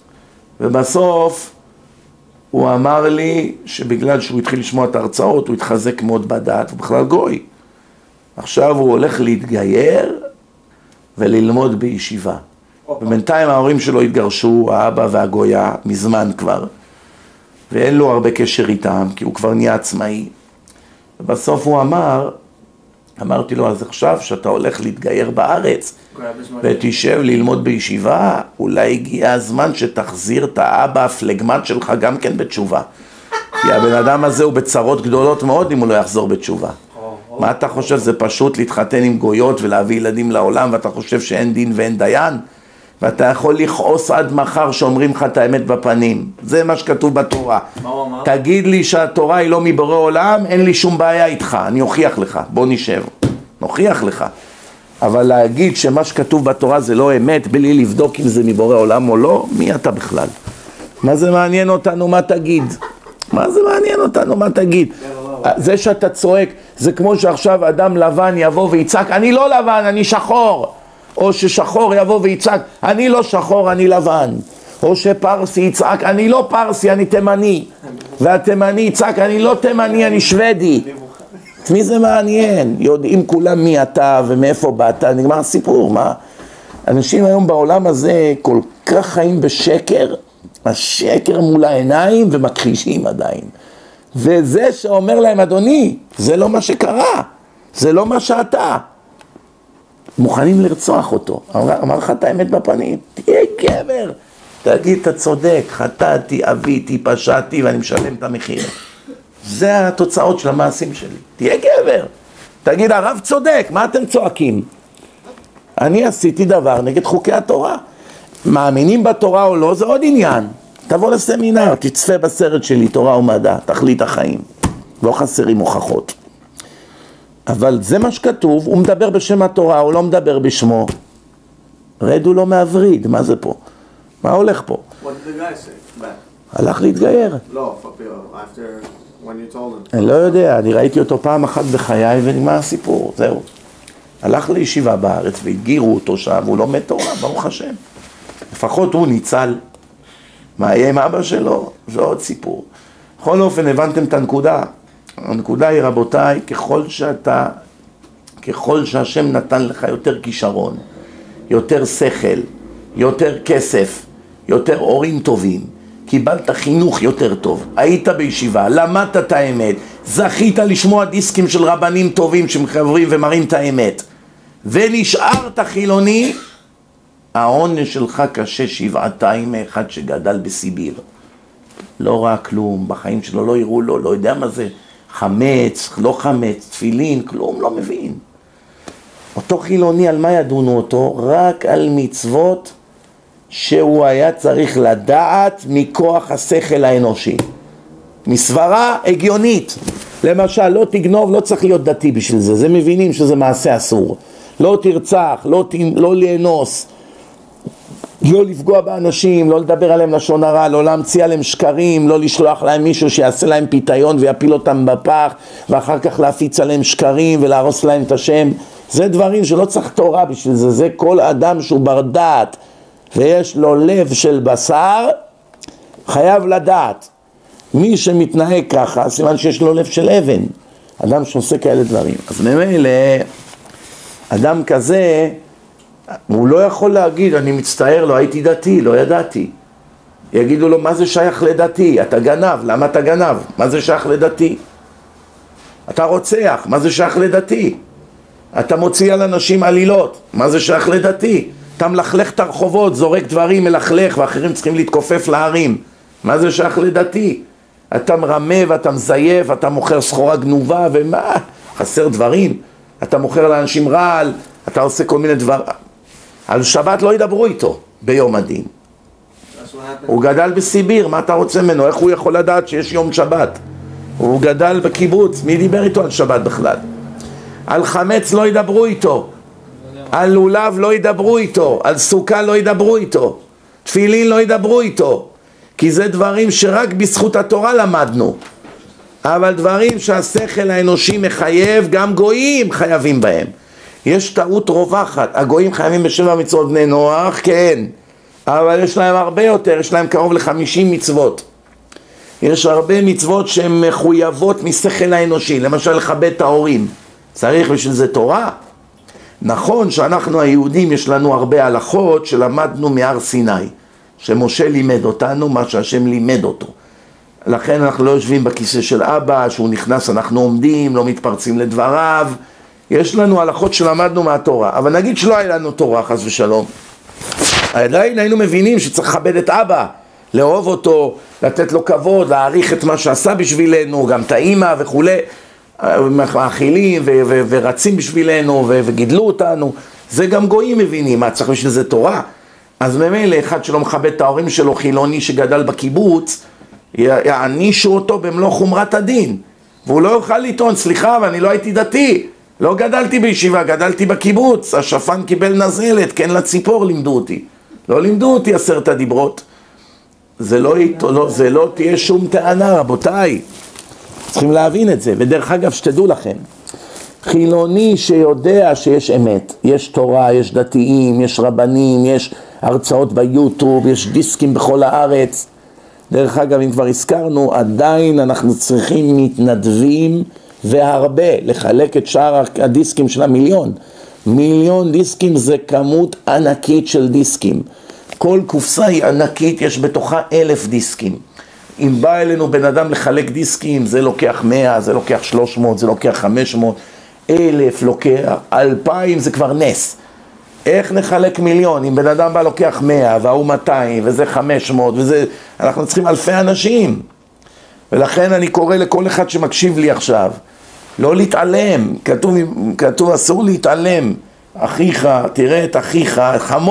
ובסוף הוא אמר לי שבגלל שהוא התחיל לשמוע את ההרצאות, הוא התחזק מאוד בדעת, הוא בכלל גוי. עכשיו הוא הולך להתגייר וללמוד בישיבה. ובינתיים ההורים שלו התגרשו, האבא והגויה, מזמן כבר. ואין לו הרבה קשר איתם, כי הוא כבר נהיה עצמאי. ובסוף הוא אמרתי לו, אז עכשיו שאתה הולך להתגייר בארץ, ותשב ללמוד בישיבה, אולי הגיע הזמן שתחזיר את האבא הפלגמט שלך גם כן בתשובה. כי הבן אדם הזה הוא בצרות גדולות מאוד אם הוא לא יחזור בתשובה. מה אתה חושב? זה פשוט להתחתן עם גויות ולהביא ילדים לעולם, ואתה חושב שאין דין ואין דיין? ואתה יכול לכעוס עד מחר שאומרים לך את האמת בפנים. זה מה שכתוב בתורה. תגיד לי שהתורה היא לא מבורא עולם, אין לי שום בעיה איתך, אני אוכיח לך, בוא נשב, נוכיח לך. אבל להגיד שמה שכתוב בתורה זה לא אמת, בלי לבדוק אם זה מבורא עולם או לא, מי אתה בכלל? מה זה מעניין אותנו מה תגיד? מה זה מעניין אותנו מה תגיד? זה שאתה צועק, זה כמו שעכשיו אדם לבן יבוא ויצעק, אני לא לבן, אני שחור. או ששחור יבוא ויצעק, אני לא שחור, אני לבן. או שפרסי יצעק, אני לא פרסי, אני תימני. והתימני יצעק, אני לא תימני, אני שוודי. את מי זה מעניין? יודעים כולם מי אתה ומאיפה באת, נגמר הסיפור, מה? אנשים היום בעולם הזה כל כך חיים בשקר, השקר מול העיניים ומכחישים עדיין. וזה שאומר להם, אדוני, זה לא מה שקרה, זה לא מה שאתה. מוכנים לרצוח אותו. אמר לך את האמת בפנים, תהיה גבר. תגיד, אתה צודק, חטאתי, אביתי, פשעתי ואני משלם את המחיר. זה התוצאות של המעשים שלי. תהיה גבר. תגיד, הרב צודק, מה אתם צועקים? אני עשיתי דבר נגד חוקי התורה. מאמינים בתורה או לא, זה עוד עניין. תבוא לסמינר, תצפה בסרט שלי, תורה ומדע, תכלית החיים. לא חסרים הוכחות. אבל זה מה שכתוב, הוא מדבר בשם התורה, הוא לא מדבר בשמו. רדו לו מהווריד, מה זה פה? מה הולך פה? What did the guy say back? הלך להתגייר. לא, after when you told him. אני לא יודע, אני ראיתי אותו פעם אחת בחיי ונגמר הסיפור, זהו. הלך לישיבה בארץ והתגירו אותו שם, הוא לא מת תורה, ברוך השם. לפחות הוא ניצל. מה יהיה עם אבא שלו? זה עוד סיפור. בכל אופן, הבנתם את הנקודה. הנקודה היא, רבותיי, ככל שהשם נתן לך יותר כישרון, יותר שכל, יותר כסף, יותר הורים טובים, קיבלת חינוך יותר טוב, היית בישיבה, למדת את האמת, זכית לשמוע דיסקים של רבנים טובים שמחברים ומראים את האמת, ונשארת חילוני, העונש שלך קשה שבעתיים מאחד שגדל בסיביר. לא ראה כלום, בחיים שלו לא יראו לו, לא יודע מה זה חמץ, לא חמץ, תפילין, כלום לא מבין. אותו חילוני, על מה ידונו אותו? רק על מצוות שהוא היה צריך לדעת מכוח השכל האנושי. מסברה הגיונית. למשל, לא תגנוב, לא צריך להיות דתי בשביל זה. זה מבינים שזה מעשה אסור. לא תרצח, לא לאנוס, לא לפגוע באנשים, לא לדבר עליהם לשון הרע, לא להמציא עליהם שקרים, לא לשלוח להם מישהו שיעשה להם פיתיון ויפיל אותם בפח, ואחר כך להפיץ עליהם שקרים ולהרוס להם את השם. זה דברים שלא צריך תורה בשביל זה. זה כל אדם שהוא בר דעת ויש לו לב של בשר, חייב לדעת. מי שמתנהג ככה, סימן שיש לו לב של אבן. אדם שעושה כאלה דברים. אז ממילא, אדם כזה, הוא לא יכול להגיד, אני מצטער, לא הייתי דתי, לא ידעתי. יגידו לו, מה זה שייך לדתי? אתה גנב, למה אתה גנב? מה זה שייך לדתי? אתה רוצח, מה זה שייך לדתי? אתה מוציא על אנשים עלילות, מה זה שייך לדתי? אתה מלכלך את הרחובות, זורק דברים, מלכלך, ואחרים צריכים להתכופף להרים. מה זה שייך לדתי? אתה מרמה ואתה מזייף, אתה מוכר סחורה גנובה, ומה? חסר דברים. אתה מוכר לאנשים רעל, אתה עושה כל מיני דבר. על שבת לא ידברו איתו ביום הדין. הוא גדל בסיביר, מה אתה רוצה ממנו? איך הוא יכול לדעת שיש יום שבת? הוא גדל בקיבוץ, מי דיבר איתו על שבת בכלל? על חמץ לא ידברו איתו, על לולב לא ידברו איתו, על סוכה לא ידברו איתו, תפילין לא ידברו איתו, כי זה דברים שרק בזכות התורה למדנו. אבל דברים שהשכל האנושי מחייב, גם גויים חייבים בהם. יש טעות רווחת, הגויים חייבים בשבע מצוות בני נוח, כן, אבל יש להם הרבה יותר, יש להם קרוב ל50 מצוות. יש הרבה מצוות שהן מחויבות משכל האנושי, למשל לכבד את ההורים, צריך בשביל זה תורה. נכון שאנחנו היהודים יש לנו הרבה הלכות שלמדנו מהר סיני, שמשה לימד אותנו מה שהשם לימד אותו. לכן אנחנו לא יושבים בכיסא של אבא, שהוא נכנס אנחנו עומדים, לא מתפרצים לדבריו. יש לנו הלכות שלמדנו מהתורה, אבל נגיד שלא היה לנו תורה חס ושלום, עדיין היינו מבינים שצריך לכבד את אבא, לאהוב אותו, לתת לו כבוד, להעריך את מה שעשה בשבילנו, גם את האמא וכו', מאכילים ורצים בשבילנו וגידלו אותנו. זה גם גויים מבינים, מה צריך בשביל זה תורה? אז ממילא אחד שלא מכבד את ההורים שלו, חילוני שגדל בקיבוץ, יענישו אותו במלוא חומרת הדין, והוא לא יוכל לטעון, סליחה, ואני לא הייתי דתי, לא גדלתי בישיבה, גדלתי בקיבוץ, השפן קיבל נזלת, כן לציפור לימדו אותי, לא לימדו אותי 10 הדיברות. זה לא תהיה שום טענה, רבותיי, צריכים להבין את זה. ודרך אגב, שתדעו לכם, חילוני שיודע שיש אמת, יש תורה, יש דתיים, יש רבנים, יש הרצאות ביוטיוב, יש דיסקים בכל הארץ. דרך אגב, אם כבר הזכרנו, עדיין אנחנו צריכים מתנדבים והרבה לחלק את שאר הדיסקים של מיליון דיסקים, זה כמות ענקית של דיסקים. כל קופסה היא ענקית, יש בתוכה 1000 דיסקים. אם בא אלינו בן אדם לחלק דיסקים, זה לוקח 100, זה לוקח 300, זה לוקח 500, 1000 לוקח, 2000 זה כבר נס. איך נחלק מיליון? אם בן אדם בא לוקח 100 והוא 200 וזה 500 וזה, אנחנו צריכים אלפי אנשים. ולכן אני קורא לכל אחד שמקשיב לי עכשיו, לא להתעלם, כתוב אסור להתעלם. אחיך, תראה את אחיך,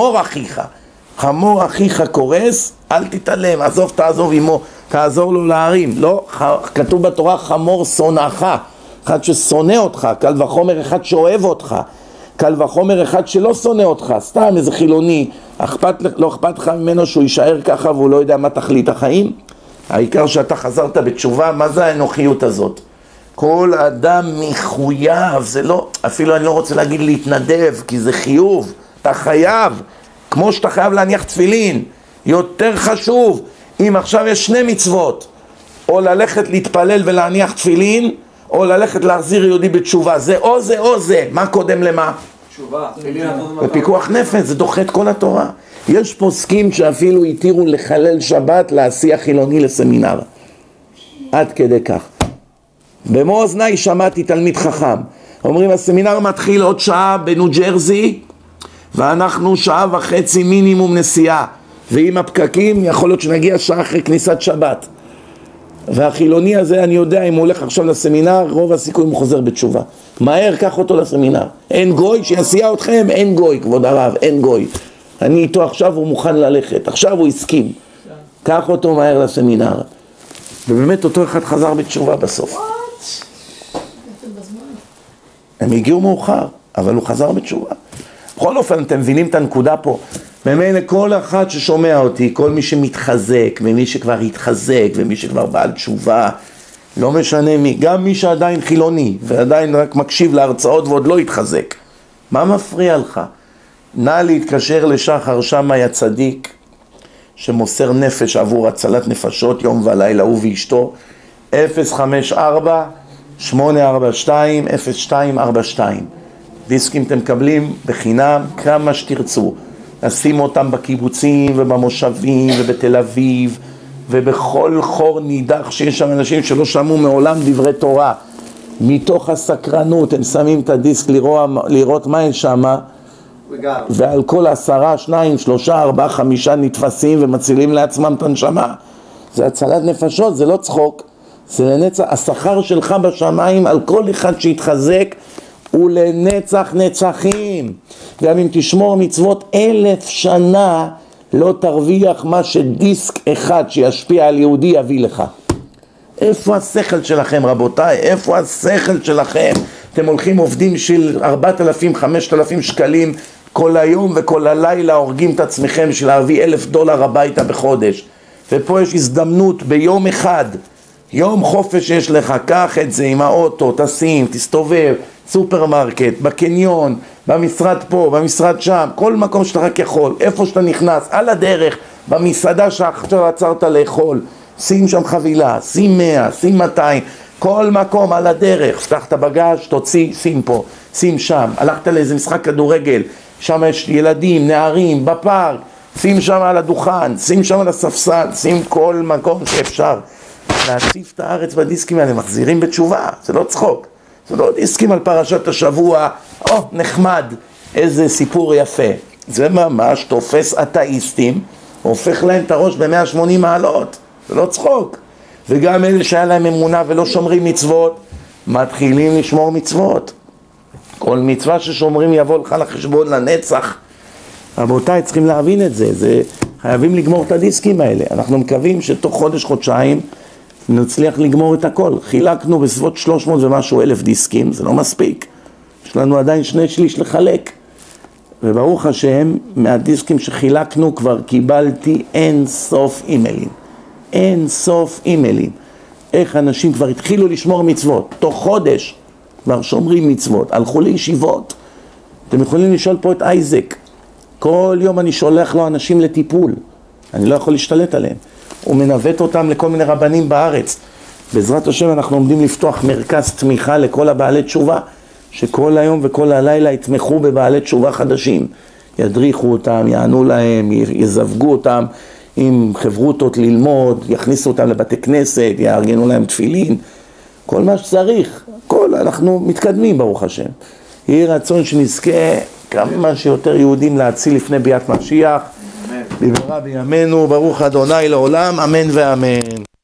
חמור אחיך קורס, אל תתעלם, עזוב תעזוב עמו, תעזור לו להרים. לא, כתוב בתורה חמור שונאך, אחד ששונא אותך, קל וחומר אחד שאוהב אותך, קל וחומר אחד שלא שונא אותך, סתם איזה חילוני, לא אכפת לך ממנו שהוא יישאר ככה והוא לא יודע מה תכלית החיים? העיקר שאתה חזרת בתשובה. מה זה האנוכיות הזאת? כל אדם מחויב, זה לא, אפילו אני לא רוצה להגיד להתנדב, כי זה חיוב, אתה חייב, כמו שאתה חייב להניח תפילין, יותר חשוב, אם עכשיו יש 2 מצוות, או ללכת להתפלל ולהניח תפילין, או ללכת להחזיר יהודי בתשובה, זה או זה או זה, מה קודם למה? תשובה, בפיקוח נפש, זה דוחה את כל התורה. יש פוסקים שאפילו התירו לחלל שבת להסיע חילוני לסמינר, עד כדי כך. במו אוזניי שמעתי תלמיד חכם, אומרים הסמינר מתחיל עוד שעה בניו ג'רזי, ואנחנו 1.5 שעה מינימום נסיעה, ועם הפקקים יכול להיות שנגיע שעה אחרי כניסת שבת. והחילוני הזה, אני יודע, אם הוא הולך עכשיו לסמינר, רוב הסיכוי הוא חוזר בתשובה. מהר, קח אותו לסמינר. אין גוי שיסיע אתכם, אין גוי, כבוד הרב, אין גוי. אני איתו עכשיו, הוא מוכן ללכת, עכשיו הוא הסכים. קח אותו מהר לסמינר. ובאמת אותו אחד חזר בתשובה בסוף. הם הגיעו מאוחר, אבל הוא חזר בתשובה. בכל אופן, אתם מבינים את הנקודה פה. ממילא כל אחד ששומע אותי, כל מי שמתחזק, ומי שכבר התחזק, ומי שכבר בעל תשובה, לא משנה מי, גם מי שעדיין חילוני, ועדיין רק מקשיב להרצאות ועוד לא התחזק. מה מפריע לך? נא להתקשר לשחר שמאי הצדיק, שמוסר נפש עבור הצלת נפשות יום ולילה, הוא ואשתו, 054-842-0242. דיסקים אתם מקבלים בחינם כמה שתרצו. נשים אותם בקיבוצים ובמושבים ובתל אביב ובכל חור נידח שיש שם אנשים שלא שמעו מעולם דברי תורה. מתוך הסקרנות הם שמים את הדיסק לראות מה יש שם, ועל כל 10, 2, 3, 4, 5 נתפסים ומצילים לעצמם את הנשמה. זה הצלת נפשות, זה לא צחוק, זה לנצח. השכר שלך בשמיים על כל אחד שהתחזק הוא לנצח נצחים. גם אם תשמור מצוות 1000 שנה, לא תרוויח מה שדיסק אחד שישפיע על יהודי יביא לך. איפה השכל שלכם רבותיי? איפה השכל שלכם? אתם הולכים עובדים של 4,000-5,000 שקלים כל היום וכל הלילה, הורגים את עצמכם בשביל להביא $1,000 הביתה בחודש. ופה יש הזדמנות ביום אחד, יום חופש יש לך, קח את זה עם האוטו, תשים, תסתובב, סופרמרקט, בקניון, במשרד פה, במשרד שם, כל מקום שאתה רק יכול, איפה שאתה נכנס, על הדרך, במסעדה שעכשיו עצרת לאכול, שים שם חבילה, שים 100, שים 200, כל מקום על הדרך, פתח את הבגז', תוציא, שים פה, שים שם, הלכת לאיזה משחק כדורגל, שם יש ילדים, נערים, בפארק, שים שם על הדוכן, שים שם על הספסל, שים כל מקום שאפשר. להציף את הארץ בדיסקים האלה, מחזירים בתשובה, זה לא צחוק. זה לא דיסקים על פרשת השבוע, נחמד, איזה סיפור יפה. זה ממש תופס אתאיסטים, הופך להם את הראש ב-180 מעלות, זה לא צחוק. וגם אלה שהיה להם אמונה ולא שומרים מצוות, מתחילים לשמור מצוות. כל מצווה ששומרים יבוא לך לחשבון לנצח. רבותיי, צריכים להבין את זה, חייבים לגמור את הדיסקים האלה. אנחנו מקווים שתוך חודש-חודשיים נצליח לגמור את הכל. חילקנו בסביבות 300 ומשהו אלף דיסקים, זה לא מספיק. יש לנו עדיין 2/3 לחלק. וברוך השם, מהדיסקים שחילקנו כבר קיבלתי אין סוף אימיילים. אין סוף אימיילים. איך אנשים כבר התחילו לשמור מצוות. תוך חודש כבר שומרים מצוות, הלכו לישיבות. אתם יכולים לשאול פה את אייזק. כל יום אני שולח לו אנשים לטיפול. אני לא יכול להשתלט עליהם. הוא מנווט אותם לכל מיני רבנים בארץ. בעזרת השם אנחנו עומדים לפתוח מרכז תמיכה לכל הבעלי תשובה, שכל היום וכל הלילה יתמכו בבעלי תשובה חדשים. ידריכו אותם, יענו להם, יזווגו אותם עם חברותות ללמוד, יכניסו אותם לבתי כנסת, יארגנו להם תפילין, כל מה שצריך. אנחנו מתקדמים ברוך השם. יהי רצון שנזכה כמה שיותר יהודים להציל לפני ביאת משיח. במהרה בימינו, ברוך אדוני לעולם, אמן ואמן.